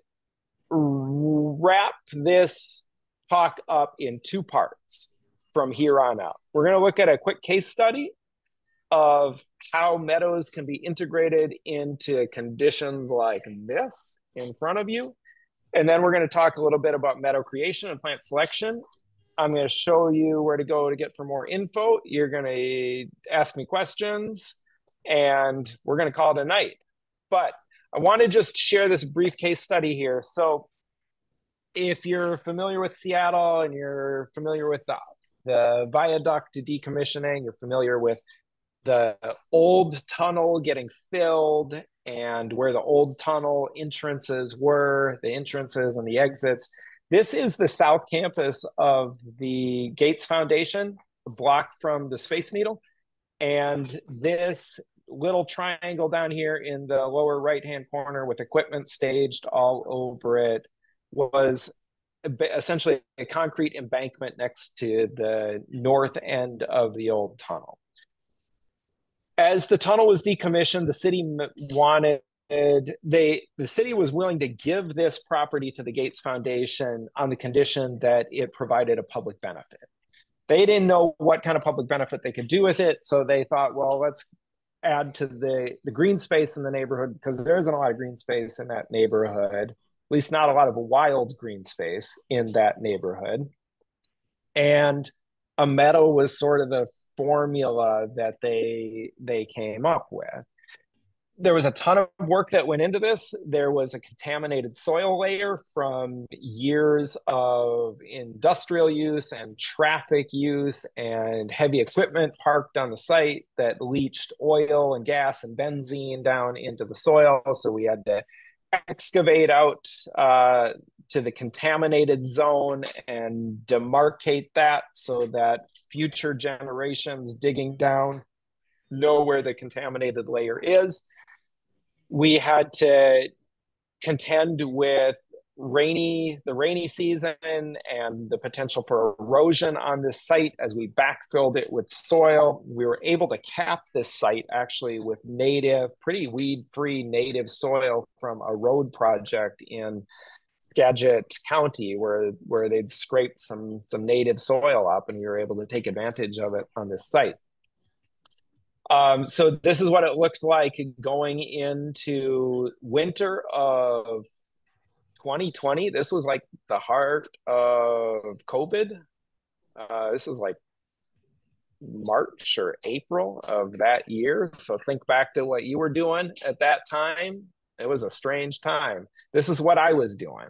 wrap this talk up in two parts from here on out. We're going to look at a quick case study of how meadows can be integrated into conditions like this in front of you. And then we're going to talk a little bit about meadow creation and plant selection. I'm going to show you where to go to get for more info. You're going to ask me questions, and we're going to call it a night. But I want to just share this brief case study here. So if you're familiar with Seattle and you're familiar with the, the viaduct decommissioning, you're familiar with the old tunnel getting filled and where the old tunnel entrances were, the entrances and the exits. This is the south campus of the Gates Foundation, a block from the Space Needle. And this little triangle down here in the lower right-hand corner with equipment staged all over it was essentially a concrete embankment next to the north end of the old tunnel. As the tunnel was decommissioned, the city wanted, they, the city was willing to give this property to the Gates Foundation on the condition that it provided a public benefit. They didn't know what kind of public benefit they could do with it, so they thought, well, let's add to the, the green space in the neighborhood, because there isn't a lot of green space in that neighborhood, at least not a lot of wild green space in that neighborhood. And a meadow was sort of the formula that they they came up with. There was a ton of work that went into this. There was a contaminated soil layer from years of industrial use and traffic use and heavy equipment parked on the site that leached oil and gas and benzene down into the soil. So we had to excavate out uh, to the contaminated zone and demarcate that so that future generations digging down know where the contaminated layer is. We had to contend with rainy, the rainy season and the potential for erosion on this site as we backfilled it with soil. We were able to cap this site actually with native, pretty weed-free native soil from a road project in Skagit County where, where they'd scraped some, some native soil up, and we were able to take advantage of it on this site. Um, so this is what it looked like going into winter of twenty twenty. This was like the heart of COVID. Uh, this is like March or April of that year. So think back to what you were doing at that time. It was a strange time. This is what I was doing.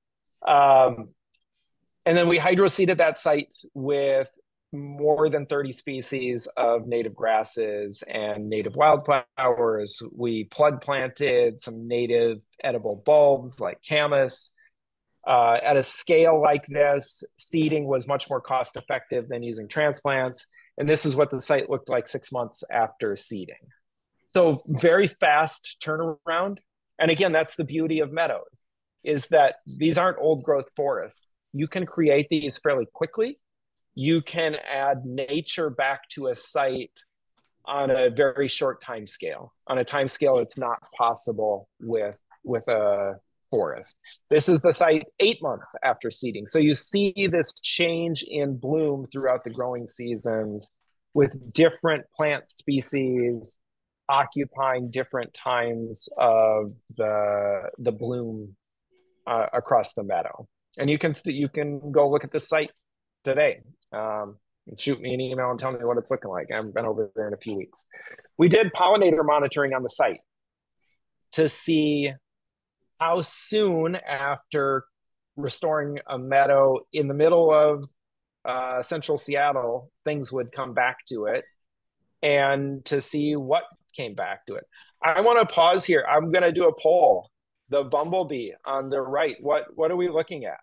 Um, and then we hydroseeded that site with more than thirty species of native grasses and native wildflowers. We plug planted some native edible bulbs like camas. Uh, at a scale like this, seeding was much more cost effective than using transplants. And this is what the site looked like six months after seeding. So very fast turnaround. And again, that's the beauty of meadows, is that these aren't old growth forests. You can create these fairly quickly. You can add nature back to a site on a very short time scale, on a time scale it's not possible with, with a forest. This is the site eight months after seeding. So you see this change in bloom throughout the growing seasons with different plant species occupying different times of the, the bloom uh, across the meadow. And you can, you can go look at the site today. Um, shoot me an email and tell me what it's looking like. I haven't been over there in a few weeks. We did pollinator monitoring on the site to see how soon after restoring a meadow in the middle of uh, central Seattle, things would come back to it, and to see what came back to it. I want to pause here. I'm going to do a poll. The bumblebee on the right, what, what are we looking at?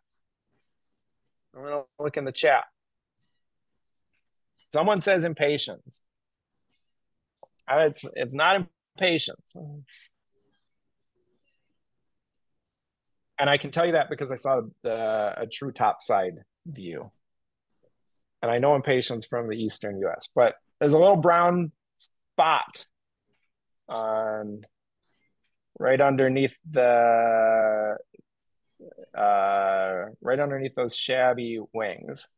I'm going to look in the chat. Someone says impatiens. It's, it's not impatiens. And I can tell you that because I saw the, a true topside view. And I know impatiens from the eastern U S, but there's a little brown spot on right underneath the uh, right underneath those shabby wings.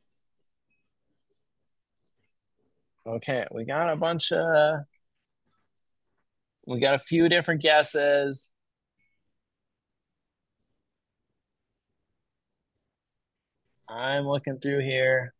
Okay, we got a bunch of, we got a few different guesses. I'm looking through here.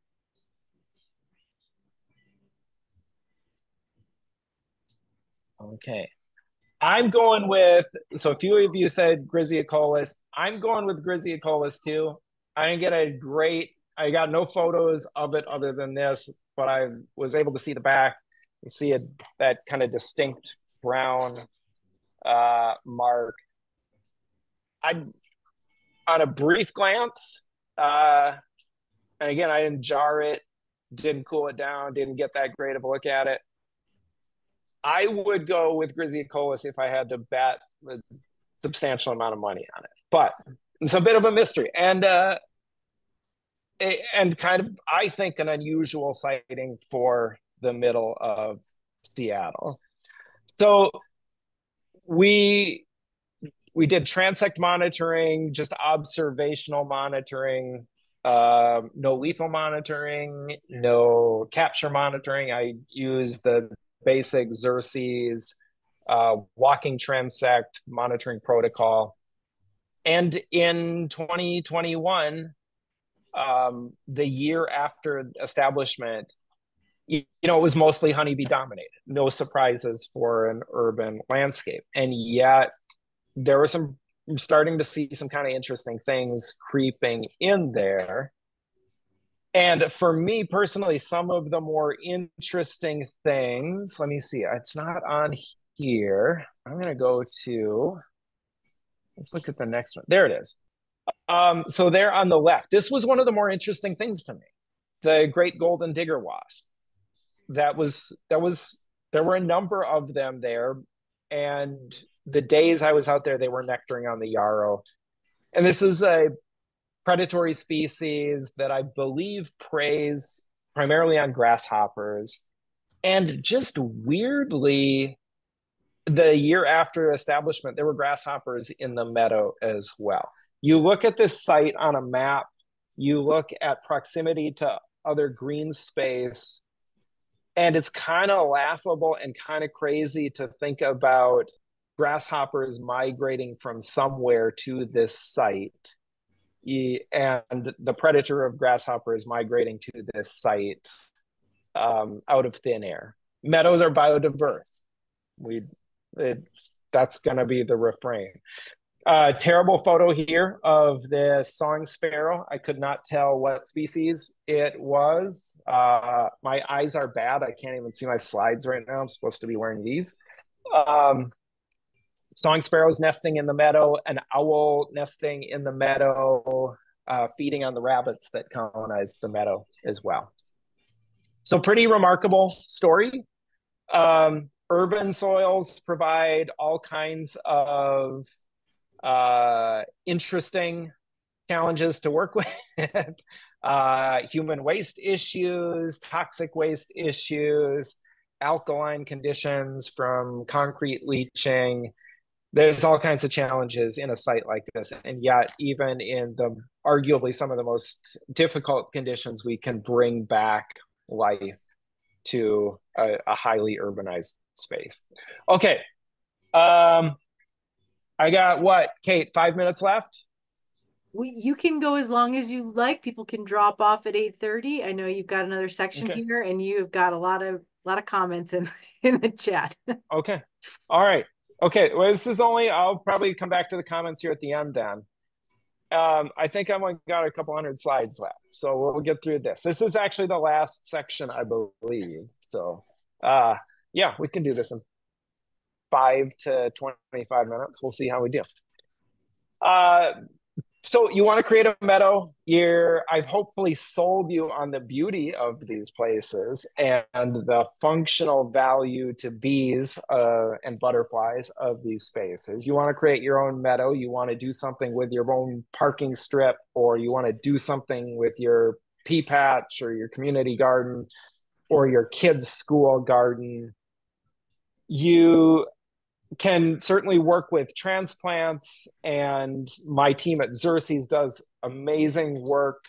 Okay. I'm going with, so a few of you said Grizziocolus. I'm going with Grizziocolus too. I didn't get a great, I got no photos of it other than this, but I was able to see the back and see it, that kind of distinct brown uh, mark. I, on a brief glance, uh, and again, I didn't jar it, didn't cool it down, didn't get that great of a look at it. I would go with Grizziocolus if I had to bet a substantial amount of money on it, but it's a bit of a mystery and uh, and kind of, I think, an unusual sighting for the middle of Seattle. So we we did transect monitoring, just observational monitoring, uh, no lethal monitoring, no capture monitoring. I use the basic Xerces uh, walking transect monitoring protocol. And in twenty twenty-one, um, the year after establishment, you, you know, it was mostly honeybee dominated. No surprises for an urban landscape. And yet there were some, I'm starting to see some kind of interesting things creeping in there. And for me personally, some of the more interesting things, let me see, it's not on here. I'm going to go to, let's look at the next one. There it is. Um, so there on the left, this was one of the more interesting things to me. The great golden digger wasp. That was, that was, there were a number of them there. And the days I was out there, they were nectaring on the yarrow. And this is a predatory species that I believe preys primarily on grasshoppers. And just weirdly, the year after establishment, there were grasshoppers in the meadow as well. You look at this site on a map, you look at proximity to other green space, and it's kind of laughable and kind of crazy to think about grasshoppers migrating from somewhere to this site. And the predator of grasshoppers migrating to this site um, out of thin air. Meadows are biodiverse. We, it's, that's going to be the refrain. Uh, terrible photo here of the song sparrow. I could not tell what species it was. Uh, my eyes are bad. I can't even see my slides right now. I'm supposed to be wearing these. Um, song sparrows nesting in the meadow, an owl nesting in the meadow, uh, feeding on the rabbits that colonize the meadow as well. So pretty remarkable story. Um, urban soils provide all kinds of uh, interesting challenges to work with. uh, human waste issues, toxic waste issues, alkaline conditions from concrete leaching. There's all kinds of challenges in a site like this. And yet, even in the arguably some of the most difficult conditions, we can bring back life to a, a highly urbanized space. Okay. Um, I got what, Kate, five minutes left? We, you can go as long as you like. People can drop off at eight thirty. I know you've got another section Okay. here, and you've got a lot of lot of comments in in the chat. Okay. All right. Okay. Well, this is only, I'll probably come back to the comments here at the end then. Um, I think I've only got a couple hundred slides left, so we'll get through this. This is actually the last section, I believe. So, uh, yeah, we can do this in five to twenty-five minutes. We'll see how we do. Uh, So you want to create a meadow. You're, I've hopefully sold you on the beauty of these places and the functional value to bees uh, and butterflies of these spaces. You want to create your own meadow. You want to do something with your own parking strip, or you want to do something with your pea patch or your community garden or your kids' school garden. You can certainly work with transplants, and my team at Xerces does amazing work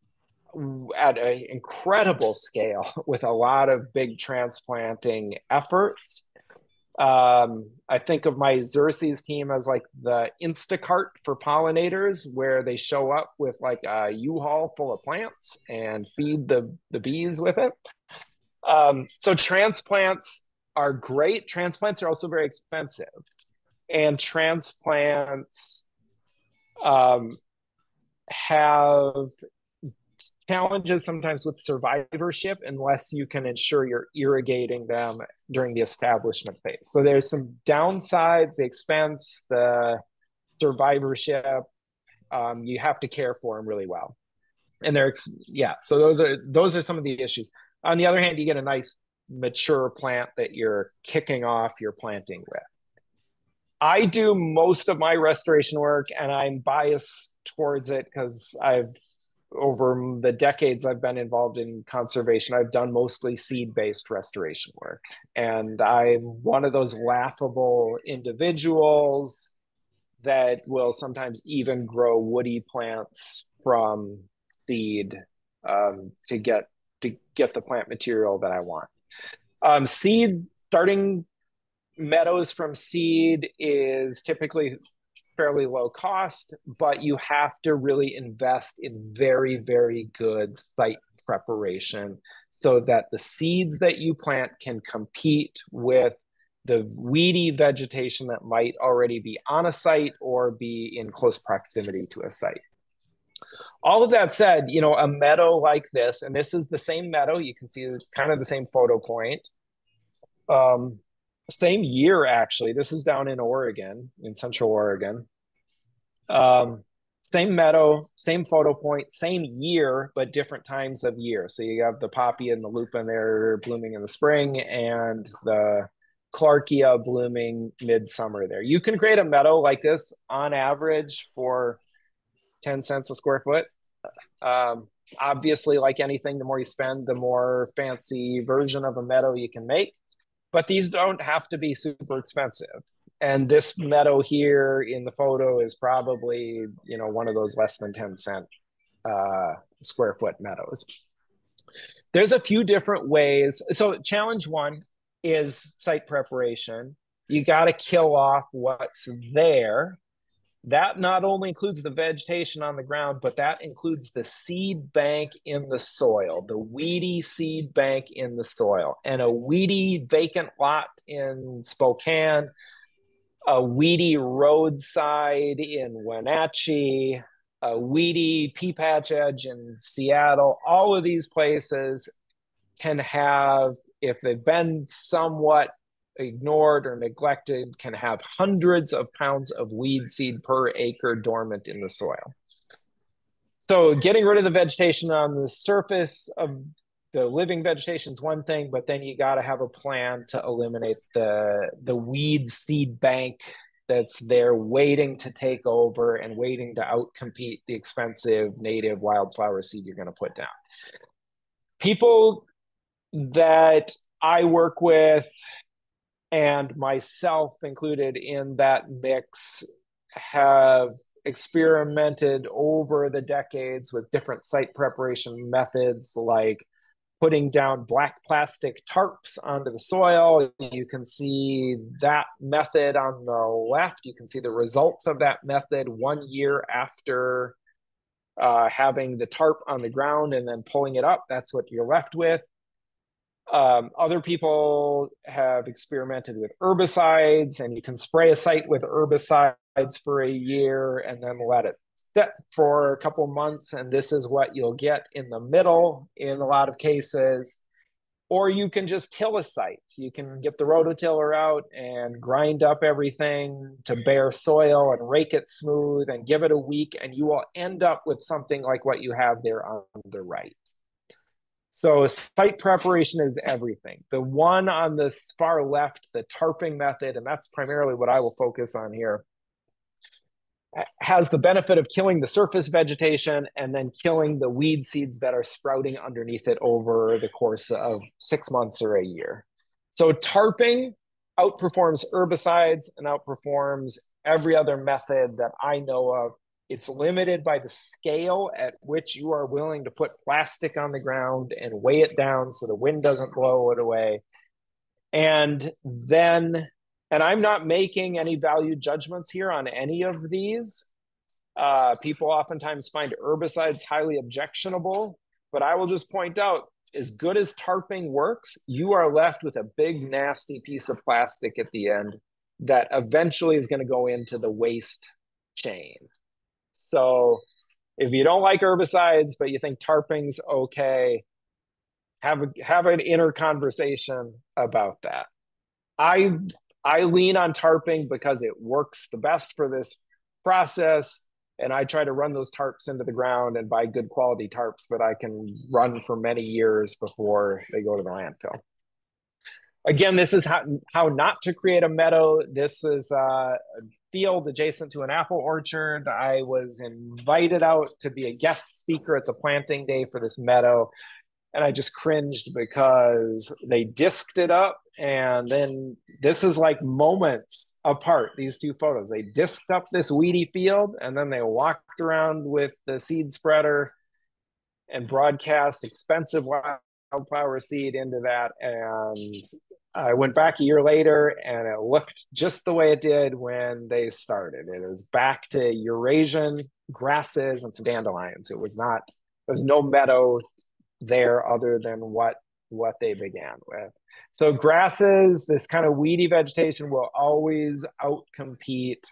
at an incredible scale with a lot of big transplanting efforts. Um, I think of my Xerces team as like the Instacart for pollinators, where they show up with like a U-Haul full of plants and feed the, the bees with it. Um, so transplants are great. Transplants are also very expensive. And transplants um, have challenges sometimes with survivorship unless you can ensure you're irrigating them during the establishment phase. So there's some downsides, the expense, the survivorship. Um, you have to care for them really well. And they're, yeah, so those are those are some of the issues. On the other hand, you get a nice mature plant that you're kicking off your planting with. I do most of my restoration work, and I'm biased towards it because I've, over the decades I've been involved in conservation, I've done mostly seed-based restoration work. And I'm one of those laughable individuals that will sometimes even grow woody plants from seed um, to get to get the plant material that I want. Um, seed starting meadows from seed is typically fairly low cost, but you have to really invest in very, very good site preparation so that the seeds that you plant can compete with the weedy vegetation that might already be on a site or be in close proximity to a site. All of that said, you know, a meadow like this, and this is the same meadow, you can see kind of the same photo point. Um, same year, actually. This is down in Oregon, in Central Oregon. Um, same meadow, same photo point, same year, but different times of year. So you have the poppy and the lupin there blooming in the spring, and the Clarkia blooming midsummer there. You can create a meadow like this on average for ten cents a square foot. Um, obviously, like anything, the more you spend, the more fancy version of a meadow you can make. But these don't have to be super expensive. And this meadow here in the photo is probably, you know, one of those less than ten cent uh, square foot meadows. There's a few different ways. So challenge one is site preparation. You got to kill off what's there. That not only includes the vegetation on the ground, but that includes the seed bank in the soil, the weedy seed bank in the soil. And a weedy vacant lot in Spokane, a weedy roadside in Wenatchee, a weedy pea patch edge in Seattle, all of these places can have, if they've been somewhat ignored or neglected, can have hundreds of pounds of weed seed per acre dormant in the soil. So getting rid of the vegetation on the surface of the living vegetation is one thing, but then you got to have a plan to eliminate the, the weed seed bank that's there waiting to take over and waiting to outcompete the expensive native wildflower seed you're going to put down. People that I work with, and myself included in that mix, have experimented over the decades with different site preparation methods, like putting down black plastic tarps onto the soil. You can see that method on the left. You can see the results of that method one year after uh, having the tarp on the ground and then pulling it up. That's what you're left with. Um, other people have experimented with herbicides, and you can spray a site with herbicides for a year and then let it sit for a couple months, and this is what you'll get in the middle in a lot of cases. or you can just till a site. You can get the rototiller out and grind up everything to bare soil and rake it smooth and give it a week, and you will end up with something like what you have there on the right. So site preparation is everything. The one on the far left, the tarping method, and that's primarily what I will focus on here, has the benefit of killing the surface vegetation and then killing the weed seeds that are sprouting underneath it over the course of six months or a year. So tarping outperforms herbicides and outperforms every other method that I know of. It's limited by the scale at which you are willing to put plastic on the ground and weigh it down so the wind doesn't blow it away. And then, and I'm not making any value judgments here on any of these. Uh, people oftentimes find herbicides highly objectionable, but I will just point out, as good as tarping works, you are left with a big, nasty piece of plastic at the end that eventually is going to go into the waste chain. So if you don't like herbicides, but you think tarping's okay, have a, have an inner conversation about that. I I lean on tarping because it works the best for this process, and I try to run those tarps into the ground and buy good quality tarps that I can run for many years before they go to the landfill. Again, this is how, how not to create a meadow. This is a field adjacent to an apple orchard. I was invited out to be a guest speaker at the planting day for this meadow, and I just cringed because they disked it up. And then this is like moments apart, these two photos. They disked up this weedy field, and then they walked around with the seed spreader and broadcast expensive wildflower seed into that. And I went back a year later, and it looked just the way it did when they started. It was back to Eurasian grasses and some dandelions. It was not, there was no meadow there other than what what they began with. So grasses, this kind of weedy vegetation, will always outcompete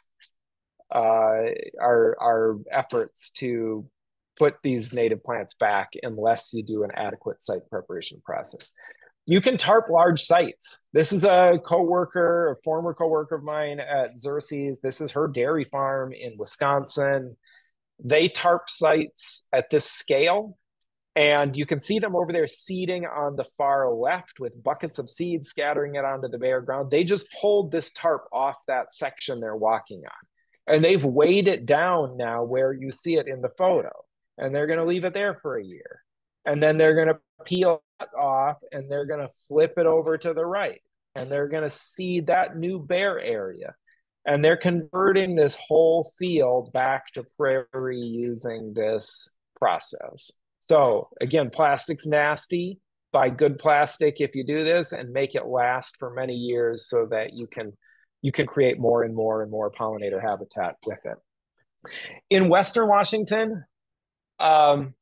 uh, our our efforts to put these native plants back unless you do an adequate site preparation process. You can tarp large sites. This is a coworker, a former coworker of mine at Xerces. This is her dairy farm in Wisconsin. They tarp sites at this scale. And you can see them over there seeding on the far left with buckets of seed, scattering it onto the bare ground. They just pulled this tarp off that section they're walking on. And they've weighed it down now where you see it in the photo. And they're going to leave it there for a year. And then they're going to peel it off, and they're going to flip it over to the right. And they're going to seed that new bare area. And they're converting this whole field back to prairie using this process. So again, plastic's nasty. Buy good plastic if you do this, and make it last for many years so that you can you can create more and more and more pollinator habitat with it. In Western Washington, um,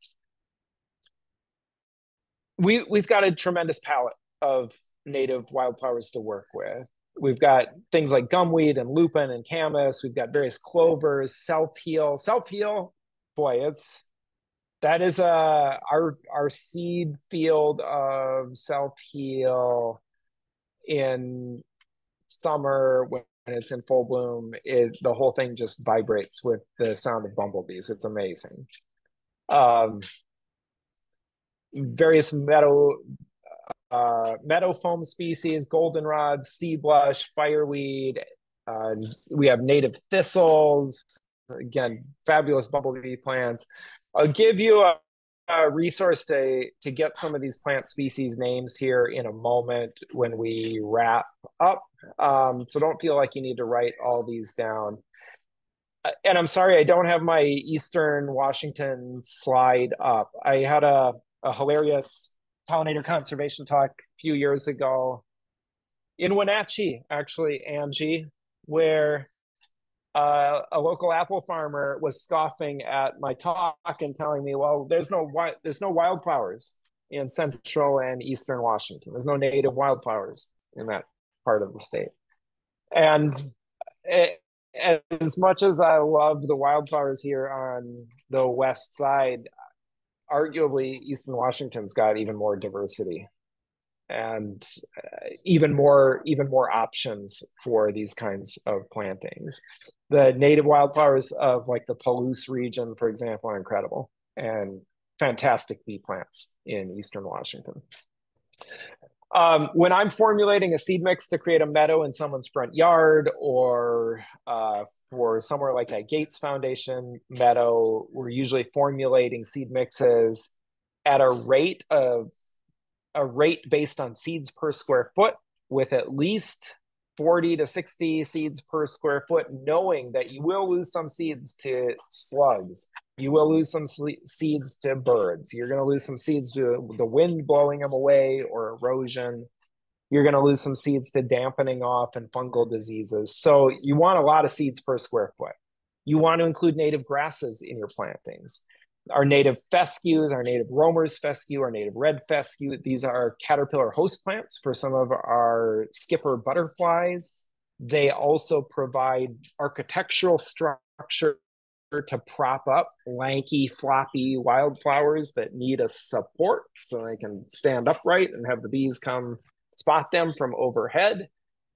we we've got a tremendous palette of native wildflowers to work with. We've got things like gumweed and lupin and camas. We've got various clovers, self-heal. Self-heal, boy, it's That is uh, our our seed field of self-heal in summer when it's in full bloom. It, the whole thing just vibrates with the sound of bumblebees. It's amazing. Um, various meadow, uh, meadow foam species, goldenrod, sea blush, fireweed. Uh, we have native thistles. Again, fabulous bumblebee plants. I'll give you a, a resource to, to get some of these plant species names here in a moment when we wrap up. Um, so don't feel like you need to write all these down. And I'm sorry, I don't have my Eastern Washington slide up. I had a, a hilarious pollinator conservation talk a few years ago in Wenatchee, actually, Angie, where Uh, a local apple farmer was scoffing at my talk and telling me, well, there's no there's no wildflowers in central and eastern Washington. There's no native wildflowers in that part of the state. And it, as much as I love the wildflowers here on the west side, arguably eastern Washington's got even more diversity. and uh, even more even more options for these kinds of plantings. The native wildflowers of like the Palouse region, for example, are incredible and fantastic bee plants in Eastern Washington. Um, when I'm formulating a seed mix to create a meadow in someone's front yard, or uh, for somewhere like that Gates Foundation meadow, we're usually formulating seed mixes at a rate of a rate based on seeds per square foot, with at least forty to sixty seeds per square foot, knowing that you will lose some seeds to slugs. You will lose some seeds to birds. You're going to lose some seeds to the wind blowing them away or erosion. You're going to lose some seeds to dampening off and fungal diseases. So you want a lot of seeds per square foot. You want to include native grasses in your plantings. Our native fescues, our native romer's fescue, our native red fescue, these are caterpillar host plants for some of our skipper butterflies. They also provide architectural structure to prop up lanky, floppy wildflowers that need a support so they can stand upright and have the bees come spot them from overhead.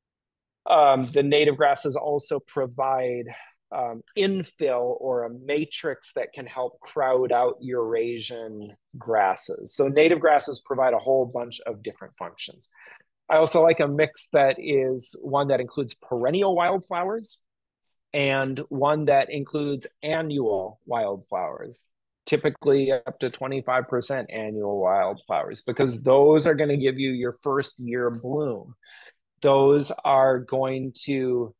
Um, the native grasses also provide um, infill or a matrix that can help crowd out Eurasian grasses. So native grasses provide a whole bunch of different functions. I also like a mix that is one that includes perennial wildflowers and one that includes annual wildflowers, typically up to twenty-five percent annual wildflowers, because those are going to give you your first year bloom. Those are going to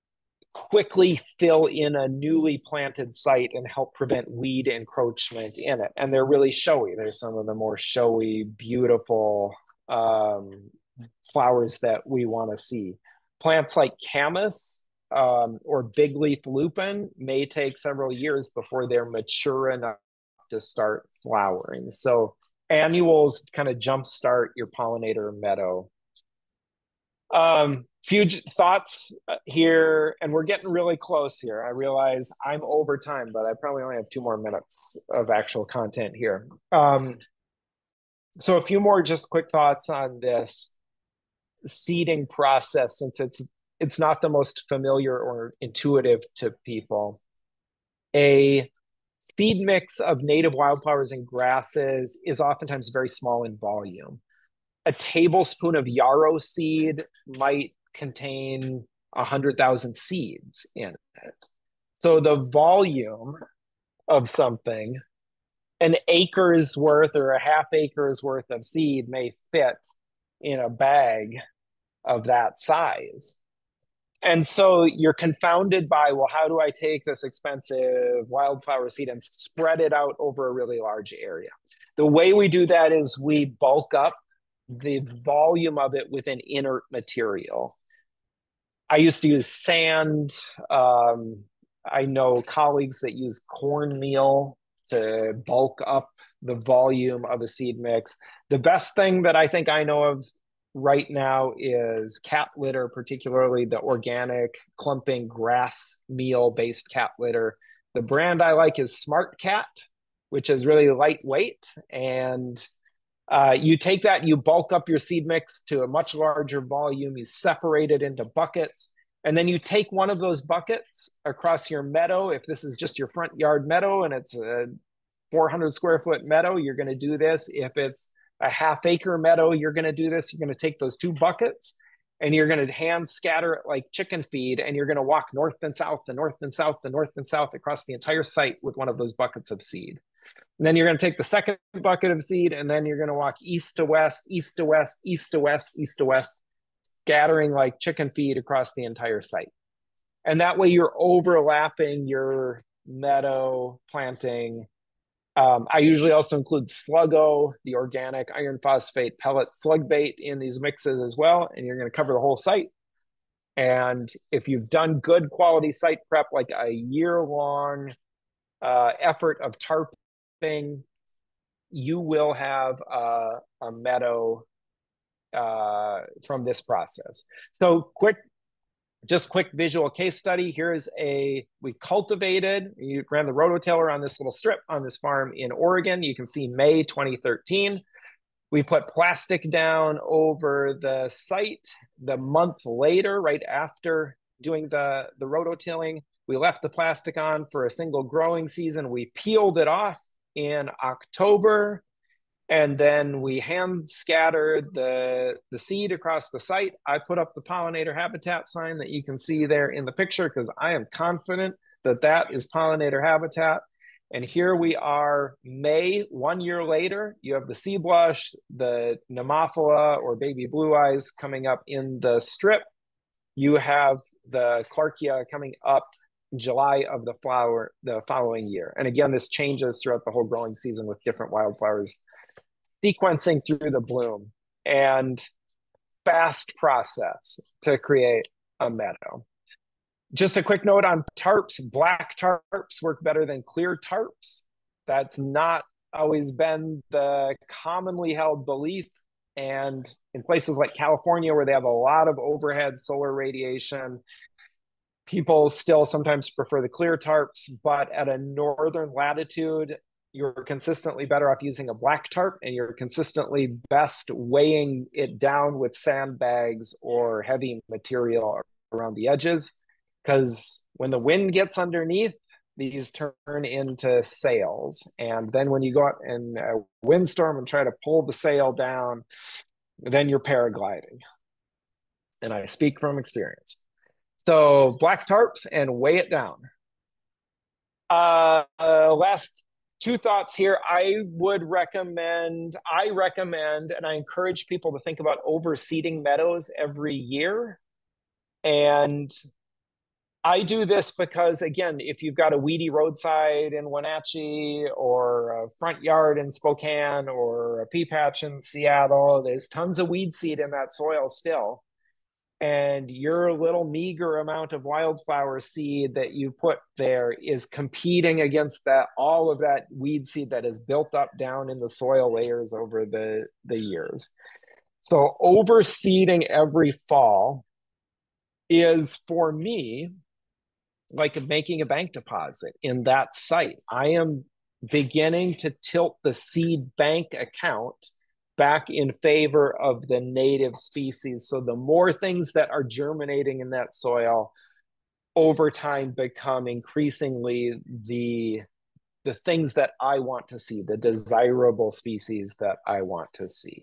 quickly fill in a newly planted site and help prevent weed encroachment in it. And they're really showy. They're some of the more showy, beautiful um, flowers that we want to see. Plants like camas um, or big leaf lupin may take several years before they're mature enough to start flowering. So annuals kind of jumpstart your pollinator meadow. Um, few thoughts here, and we're getting really close here. I realize I'm over time, but I probably only have two more minutes of actual content here. Um, so a few more just quick thoughts on this seeding process, since it's it's not the most familiar or intuitive to people. A seed mix of native wildflowers and grasses is oftentimes very small in volume. A tablespoon of yarrow seed might contain one hundred thousand seeds in it. So the volume of something, an acre's worth or a half acre's worth of seed may fit in a bag of that size. And so you're confounded by, well, how do I take this expensive wildflower seed and spread it out over a really large area? The way we do that is we bulk up the volume of it with an inert material. I used to use sand. Um, I know colleagues that use cornmeal to bulk up the volume of a seed mix. The best thing that I think I know of right now is cat litter, particularly the organic clumping grass meal based cat litter. The brand I like is Smart Cat, which is really lightweight. And uh, you take that, you bulk up your seed mix to a much larger volume, you separate it into buckets, and then you take one of those buckets across your meadow. If this is just your front yard meadow and it's a four hundred square foot meadow, you're going to do this. If it's a half acre meadow, you're going to do this. You're going to take those two buckets and you're going to hand scatter it like chicken feed, and you're going to walk north and south, the north and south, the north and south across the entire site with one of those buckets of seed. And then you're going to take the second bucket of seed, and then you're going to walk east to west, east to west, east to west, east to west, scattering like chicken feed across the entire site. And that way you're overlapping your meadow planting. Um, I usually also include Sluggo, the organic iron phosphate pellet slug bait, in these mixes as well. And you're going to cover the whole site. And if you've done good quality site prep, like a year-long uh, effort of tarping, you will have uh, a meadow uh, from this process. So quick, just quick visual case study. Here's a, we cultivated, you ran the rototiller on this little strip on this farm in Oregon. You can see May twenty thirteen. We put plastic down over the site. The month later, right after doing the, the rototilling, we left the plastic on for a single growing season. We peeled it off in October, and then we hand scattered the, the seed across the site. I put up the pollinator habitat sign that you can see there in the picture because I am confident that that is pollinator habitat. And here we are, May, one year later. You have the sea blush, the Nemophila or baby blue eyes coming up in the strip. You have the Clarkia coming up July of the flower the following year. And again, this changes throughout the whole growing season with different wildflowers sequencing through the bloom. And fast process to create a meadow. Just a quick note on tarps. Black tarps work better than clear tarps. That's not always been the commonly held belief. And in places like California, where they have a lot of overhead solar radiation, people still sometimes prefer the clear tarps, but at a northern latitude, you're consistently better off using a black tarp, and you're consistently best weighing it down with sandbags or heavy material around the edges. Because when the wind gets underneath, these turn into sails. And then when you go out in a windstorm and try to pull the sail down, then you're paragliding. And I speak from experience. So black tarps and weigh it down. Uh, uh, last two thoughts here. I would recommend, I recommend, and I encourage people to think about overseeding meadows every year. And I do this because, again, if you've got a weedy roadside in Wenatchee or a front yard in Spokane or a pea patch in Seattle, there's tons of weed seed in that soil still. And your little meager amount of wildflower seed that you put there is competing against that, all of that weed seed that is built up down in the soil layers over the, the years. So overseeding every fall is, for me, like making a bank deposit in that site. I am beginning to tilt the seed bank account back in favor of the native species. So the more things that are germinating in that soil over time become increasingly the, the things that I want to see, the desirable species that I want to see.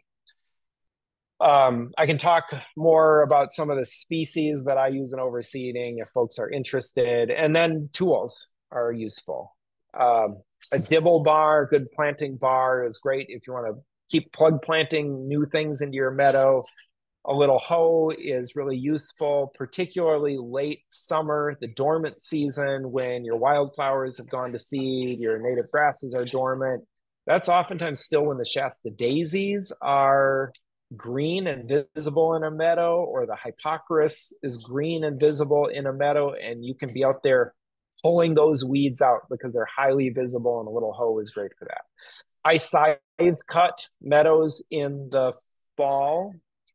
Um, I can talk more about some of the species that I use in overseeding if folks are interested. And then tools are useful. Um, a dibble bar, good planting bar is great if you want to keep plug planting new things into your meadow. A little hoe is really useful, particularly late summer, the dormant season when your wildflowers have gone to seed, your native grasses are dormant. That's oftentimes still when the Shasta daisies are green and visible in a meadow, or the Hypocris is green and visible in a meadow, and you can be out there pulling those weeds out because they're highly visible, and a little hoe is great for that. I scythe cut meadows in the fall,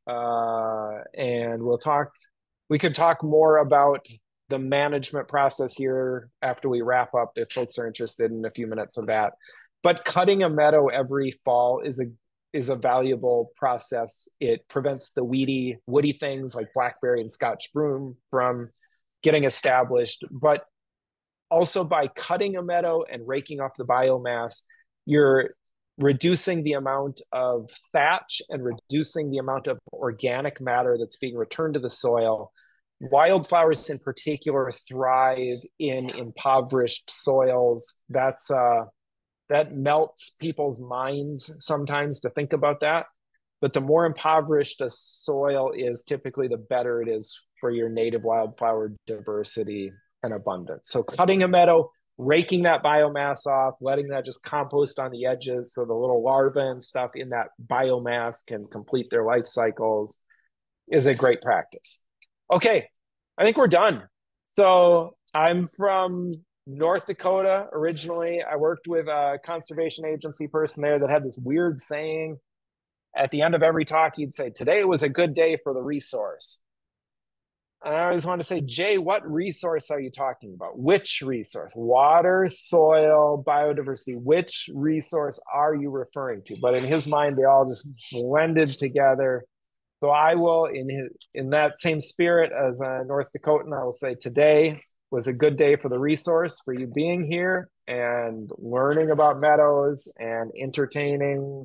uh, and we'll talk, we could talk more about the management process here after we wrap up if folks are interested in a few minutes of that. But cutting a meadow every fall is a is a valuable process. It prevents the weedy, woody things like blackberry and Scotch broom from getting established. But also by cutting a meadow and raking off the biomass, you're reducing the amount of thatch and reducing the amount of organic matter that's being returned to the soil. Wildflowers in particular thrive in impoverished soils. That's uh, that melts people's minds sometimes to think about that. But the more impoverished a soil is, typically the better it is for your native wildflower diversity and abundance. So cutting a meadow, raking that biomass off, letting that just compost on the edges so the little larvae and stuff in that biomass can complete their life cycles is a great practice. Okay, I think we're done. So I'm from North Dakota originally. I worked with a conservation agency person there that had this weird saying. At the end of every talk, he'd say, "Today was a good day for the resource." I always want to say, Jay, what resource are you talking about? Which resource? Water, soil, biodiversity. Which resource are you referring to? But in his mind, they all just blended together. So I will, in his, in that same spirit as a North Dakotan, I will say today was a good day for the resource, for you being here and learning about meadows and entertaining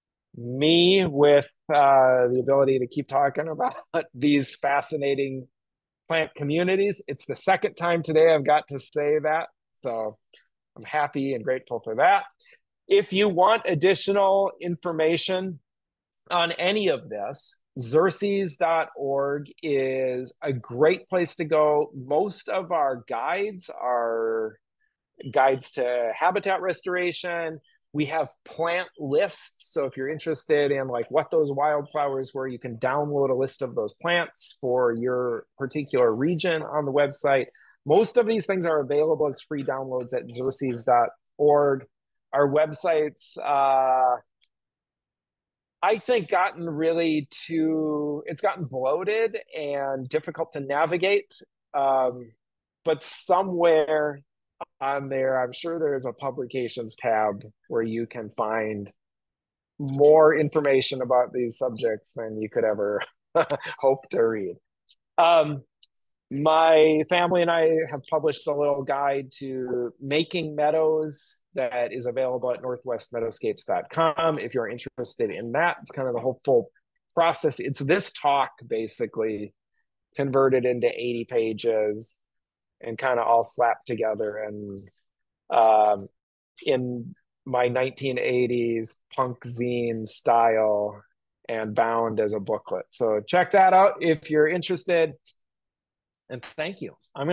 me with uh, the ability to keep talking about these fascinating plant communities. It's the second time today I've got to say that, so I'm happy and grateful for that. If you want additional information on any of this, xerces dot org is a great place to go. Most of our guides are guides to habitat restoration. We have plant lists. So if you're interested in like what those wildflowers were, you can download a list of those plants for your particular region on the website. Most of these things are available as free downloads at xerces dot org. Our website's, uh, I think, gotten really too, it's gotten bloated and difficult to navigate. Um, but somewhere on there, I'm sure there's a publications tab where you can find more information about these subjects than you could ever hope to read. Um, my family and I have published a little guide to making meadows that is available at northwest meadowscapes dot com. If you're interested in that, it's kind of the whole full process. It's this talk basically converted into eighty pages and kind of all slapped together and um, in my nineteen eighties punk zine style and bound as a booklet. So check that out if you're interested. And thank you. I'm